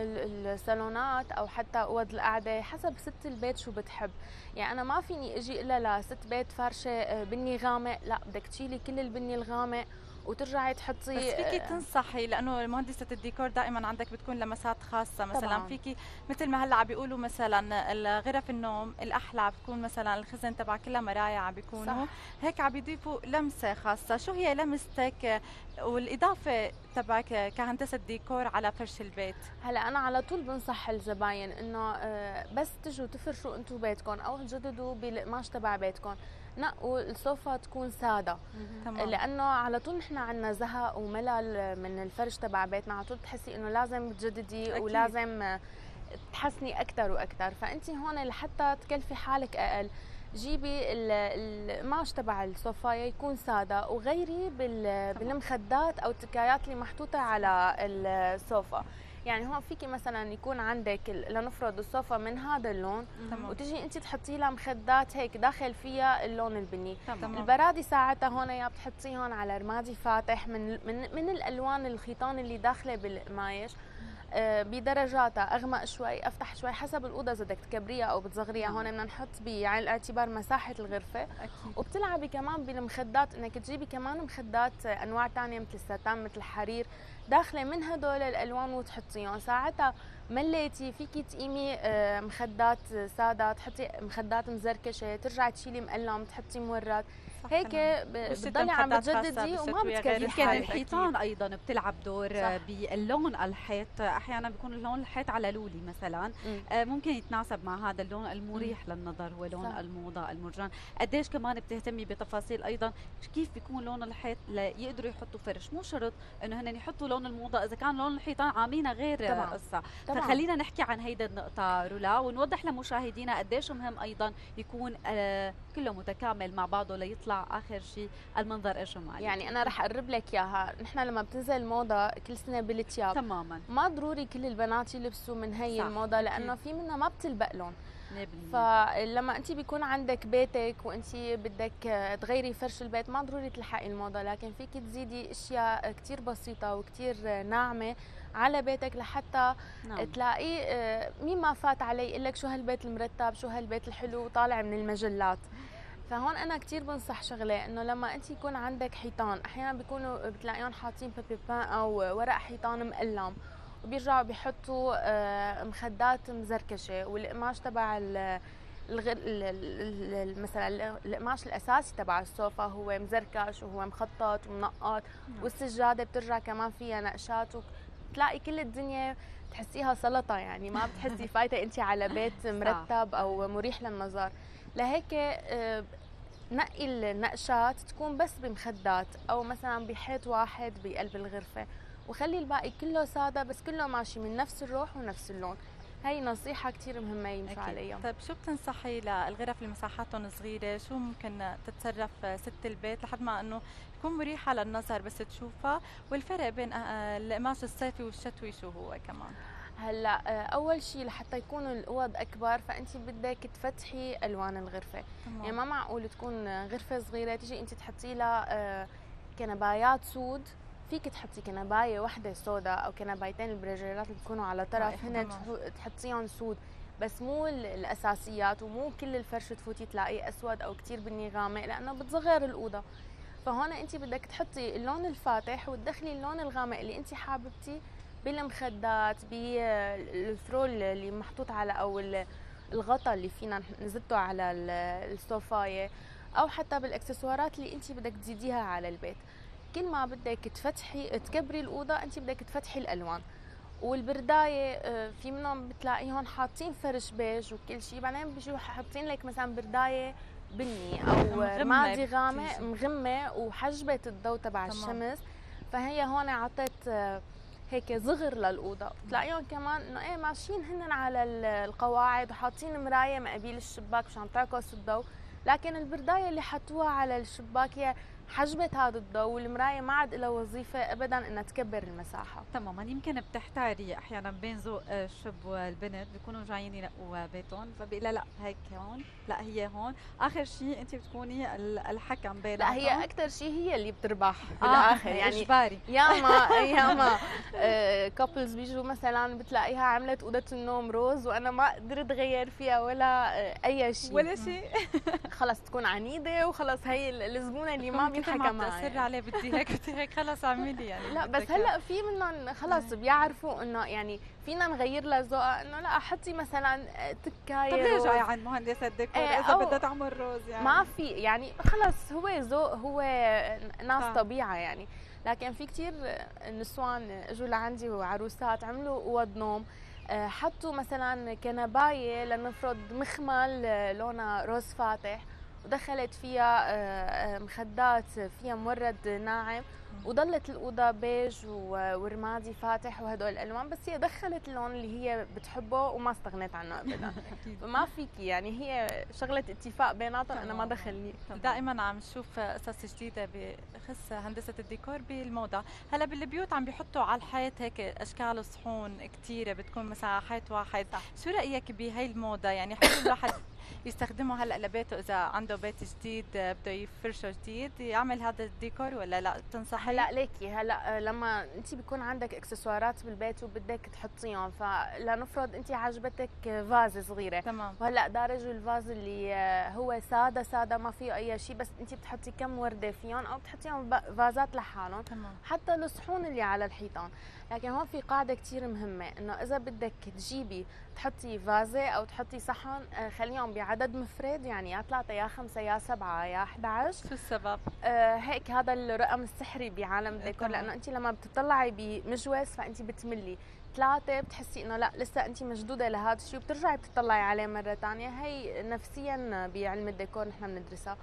الصالونات او حتى اوض القعده حسب ست البيت شو بتحب. يعني انا ما فيني اجي الا لست بيت فرشه بني غامق، لا بدك تشيلي كل البني الغامق وترجعي تحطي. بس فيكي تنصحي لانه مهندسه الديكور دائما عندك بتكون لمسات خاصه، مثلا طبعاً. فيكي مثل ما هلا عم بيقولوا مثلا غرف النوم الاحلى بتكون مثلا الخزن تبع كلها مرايا عم بيكونوا صح. هيك عم بيضيفوا لمسه خاصه. شو هي لمستك والاضافه تبعك كهندسه ديكور على فرش البيت؟ هلا انا على طول بنصح الزباين انه بس تجوا تفرشوا انتم بيتكم او تجددوا بالقماش تبع بيتكم، نقوا الصوفة تكون سادة لأنه على طول نحن عنا زهق وملل من الفرش تبع بيتنا، على طول بتحسي إنه لازم تجددي أكيد. ولازم تحسني أكثر وأكثر. فأنت هون لحتى تكلفي حالك أقل جيبي القماش تبع الصوفاية يكون سادة وغيري بالمخدات أو التكايات اللي محطوطة على الصوفة. يعني هون فيكي مثلا يكون عندك لنفرض الصوفة من هذا اللون وتجي انت تحطي لها مخدات هيك داخل فيها اللون البني. البرادي ساعتها هون يا بتحطيهم على رمادي فاتح من الالوان الخيطان اللي داخله بالقمايش بدرجاتها اغمق شوي افتح شوي حسب الاوضه اذا بدك تكبريها او بتصغريها. هون بدنا نحط بعين الاعتبار مساحه الغرفه أكيد. وبتلعبي كمان بالمخدات انك تجيبي كمان مخدات انواع ثانيه مثل الستان مثل الحرير داخله من هدول الالوان وتحطيهم. ساعتها مليتي فيكي تقيمي مخدات ساده، تحطي مخدات مزركشه، ترجعي تشيلي مقلم، تحطي مورد، هيك بتضلي عم بتجددي وما بتكفي يمكن الحيطان ايضا بتلعب دور باللون الحيط. احيانا بيكون اللون الحيط على لولي مثلا ممكن يتناسب مع هذا اللون المريح للنظر هو لون الموضه المرجان. قديش كمان بتهتمي بتفاصيل ايضا كيف بيكون لون الحيط ليقدروا يحطوا فرش، مو شرط انه هن يحطوا لون الموضه اذا كان لون الحيطان عاملينها غير قصه. فخلينا نحكي عن هيدا النقطه رولا ونوضح لمشاهدينا قديش مهم ايضا يكون كله متكامل مع بعضه ليطلع اخر شيء المنظر الجمالي. يعني انا رح اقرب لك اياها، نحن لما بتنزل الموضه كل سنه بالتياب تماما ما ضروري كل البنات يلبسوا من هي الموضه لانه في منها ما بتلبق لون. فلما انت بيكون عندك بيتك وانت بدك تغيري فرش البيت ما ضروري تلحقي الموضه، لكن فيك تزيدي اشياء كثير بسيطه وكثير ناعمه على بيتك لحتى تلاقي مين ما فات علي يقول لك شو هالبيت المرتب شو هالبيت الحلو طالع من المجلات. فهون انا كثير بنصح شغله انه لما انت يكون عندك حيطان احيانا بيكونوا بتلاقيهم حاطين بيبي بان او ورق حيطان مقلم وبيرجعوا بيحطوا مخدات مزركشه والقماش تبع مثلا القماش الاساسي تبع الصوفه هو مزركش وهو مخطط ومنقط والسجاده بترجع كمان فيها نقشات وتلاقي كل الدنيا تحسيها سلطه يعني ما بتحسي فايته انت على بيت مرتب او مريح للنظر. لهيك نقي النقشات تكون بس بمخدات او مثلا بحيط واحد بقلب الغرفه وخلي الباقي كله ساده بس كله ماشي من نفس الروح ونفس اللون. هي نصيحه كثير مهمه يمشوا عليها. طيب شو بتنصحي للغرف اللي مساحاتهم صغيره شو ممكن تتصرف ست البيت لحد ما انه تكون مريحه للنظر بس تشوفها، والفرق بين القماش الصيفي والشتوي شو هو كمان؟ هلا اول شيء لحتى يكونوا الاوض اكبر فانت بدك تفتحي الوان الغرفه. يعني ما معقول تكون غرفه صغيره تيجي انت تحطي لها كنبايات سود فيك تحطي كنبايه وحده سوداء او كنبايتين البرجيرات اللي بيكونوا على طرف هن تحطيهم سود، بس مو الاساسيات، ومو كل الفرش تفوتي تلاقيه اسود او كثير بني غامق لانه بتصغر الاوضه. فهون انت بدك تحطي اللون الفاتح وتدخلي اللون الغامق اللي انت حاببتي بالمخدات، بالثرول اللي محطوط على او الغطاء اللي فينا نزلته على الصوفايه، او حتى بالاكسسوارات اللي انت بدك تزيديها على البيت. كل ما بدك تكبري الاوضه انت بدك تفتحي الالوان. والبردايه في منهم بتلاقيهم حاطين فرش بيج وكل شيء، بعدين بيجوا حاطين لك مثلا بردايه بني او رمادي غامق مغمه وحجبت الضوء تبع الشمس، فهي هون عطت هيك صغر للاوضه. بتلاقيهم كمان انه ايه ماشيين هن على القواعد وحاطين مرايه مقابل الشباك مشان تعكس الضوء، لكن البردايه اللي حطوها على الشباك هي حجبت هذا الضوء، والمرايه ما عاد لها وظيفه ابدا انها تكبر المساحه. تماما. يمكن بتحتاري احيانا بين ذوق الشاب والبنت، بيكونوا جايين ينقوا بيتهم فبيقول لا هيك هون، لا هي هون، اخر شيء انت بتكوني الحكم بيناتهم. لا هي اكثر شيء هي اللي بتربح بالاخر يعني اجباري. ياما كابلز بيجوا مثلا بتلاقيها عملت اوضه النوم روز وانا ما قدرت اغير فيها ولا اي شيء ولا شيء. خلص تكون عنيده وخلص هي الزبونه اللي ما بينحكى معها يعني. عليه بدي هيك خلص اعملي يعني. لا بس هلا في منهم خلص بيعرفوا انه يعني فينا نغير لها ذوقها، انه لا حطي مثلا تكايه. طب ليه جاي عند مهندس الديكور اذا بدها تعمل روز يعني؟ ما في يعني خلص هو ذوق، هو ناس طبيعه يعني. لكن في كثير نسوان اجوا لعندي وعروسات عملوا اوض نوم، حطوا مثلا كنبايه لنفرض مخمل لونها روز فاتح ودخلت فيها مخدات فيها مورد ناعم وضلت الأوضة بيج ورمادي فاتح وهدول الألوان، بس هي دخلت اللون اللي هي بتحبه وما استغنت عنه أبدا. فما فيكي يعني هي شغلة اتفاق بيناتهم أنا ما دخلني. دائما عم نشوف قصص جديدة بخص هندسة الديكور بالموضة. هلا بالبيوت عم بيحطوا على الحيط هيك أشكال صحون كتيرة بتكون مثلا حيط واحد. شو رأيك بهي الموضة؟ يعني حلو الواحد يستخدمه هلا لبيته اذا عنده بيت جديد بده يفرشه جديد يعمل هذا الديكور ولا لا تنصحي؟ هلا ليكي هلا لما انت بيكون عندك اكسسوارات بالبيت وبدك تحطيهم، فلنفرض انت عجبتك فاز صغيره تمام، وهلا دارجوا الفاز اللي هو ساده ما فيه اي شيء، بس انت بتحطي كم ورده فيهم او بتحطيهم فازات لحالهم. تمام. حتى الصحون اللي على الحيطان. لكن هون في قاعده كثير مهمه انه اذا بدك تجيبي تحطي فازه او تحطي صحن خليهم بعدد مفرد، يعني يا 3 يا 5 يا 7 يا 11. شو السبب؟ هيك هذا الرقم السحري بعالم الديكور، لانه انت لما بتطلعي بمجوز فانت بتملي 3 بتحسي انه لا لسه انت مشدوده لهذا الشيء وبترجعي بتطلعي عليه مره ثانيه. هي نفسيا بعلم الديكور نحن بندرسها.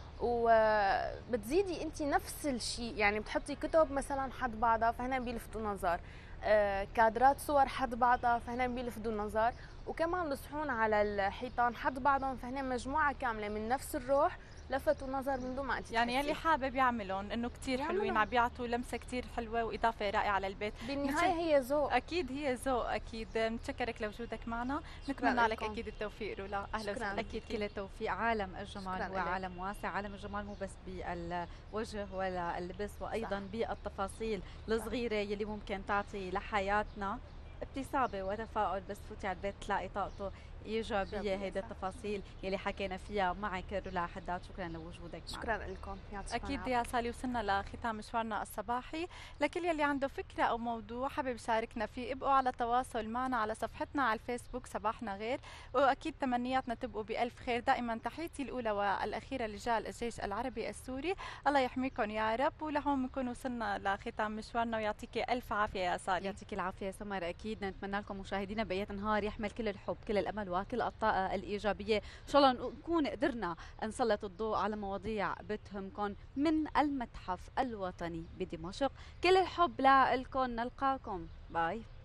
وبتزيدي انت نفس الشيء، يعني بتحطي كتب مثلا حد بعضها فهنا بيلفتوا النظر، كادرات صور حد بعضها فهنا بيلفتوا النظر، وكمان الصحون على الحيطان حد بعضهم فهنا مجموعه كامله من نفس الروح لفتوا النظر من دون ما انت يعني يلي حابب يعملهم انه كثير حلوين، عم بيعطوا لمسه كثير حلوه واضافه رائعه للبيت. بالنهايه هي ذوق. اكيد هي ذوق. اكيد متشكرك لوجودك معنا، نتمنى لك اكيد التوفيق رولا. اهلا وسهلا. اكيد كل التوفيق. عالم الجمال هو عالم واسع، عالم الجمال مو بس بالوجه ولا اللبس، وايضا بالتفاصيل الصغيره يلي ممكن تعطي لحياتنا ابتسامه وتفاؤل. بس فوتي على البيت تلاقي طاقته ايجابيه. هيدا التفاصيل يلي حكينا فيها معك رولا حداد. شكرا لوجودك معنا. شكرا لكم. اكيد يا سالي وصلنا لختام مشوارنا الصباحي. لكل يلي عنده فكره او موضوع حابب يشاركنا فيه ابقوا على تواصل معنا على صفحتنا على الفيسبوك صباحنا غير، واكيد تمنياتنا تبقوا بالف خير. دائما تحياتي الاولى والاخيره لرجال الجيش العربي السوري، الله يحميكم يا رب. ولهم بنكون وصلنا لختام مشوارنا ويعطيكي الف عافيه يا سالي. يعطيك العافيه سمر. اكيد نتمنى لكم مشاهدينا بقيه نهار يحمل كل الحب كل الامل وكل الطاقة الإيجابية. إن شاء الله نكون قدرنا نسلط الضوء على مواضيع بتهمكم من المتحف الوطني بدمشق. كل الحب لكم، نلقاكم. باي.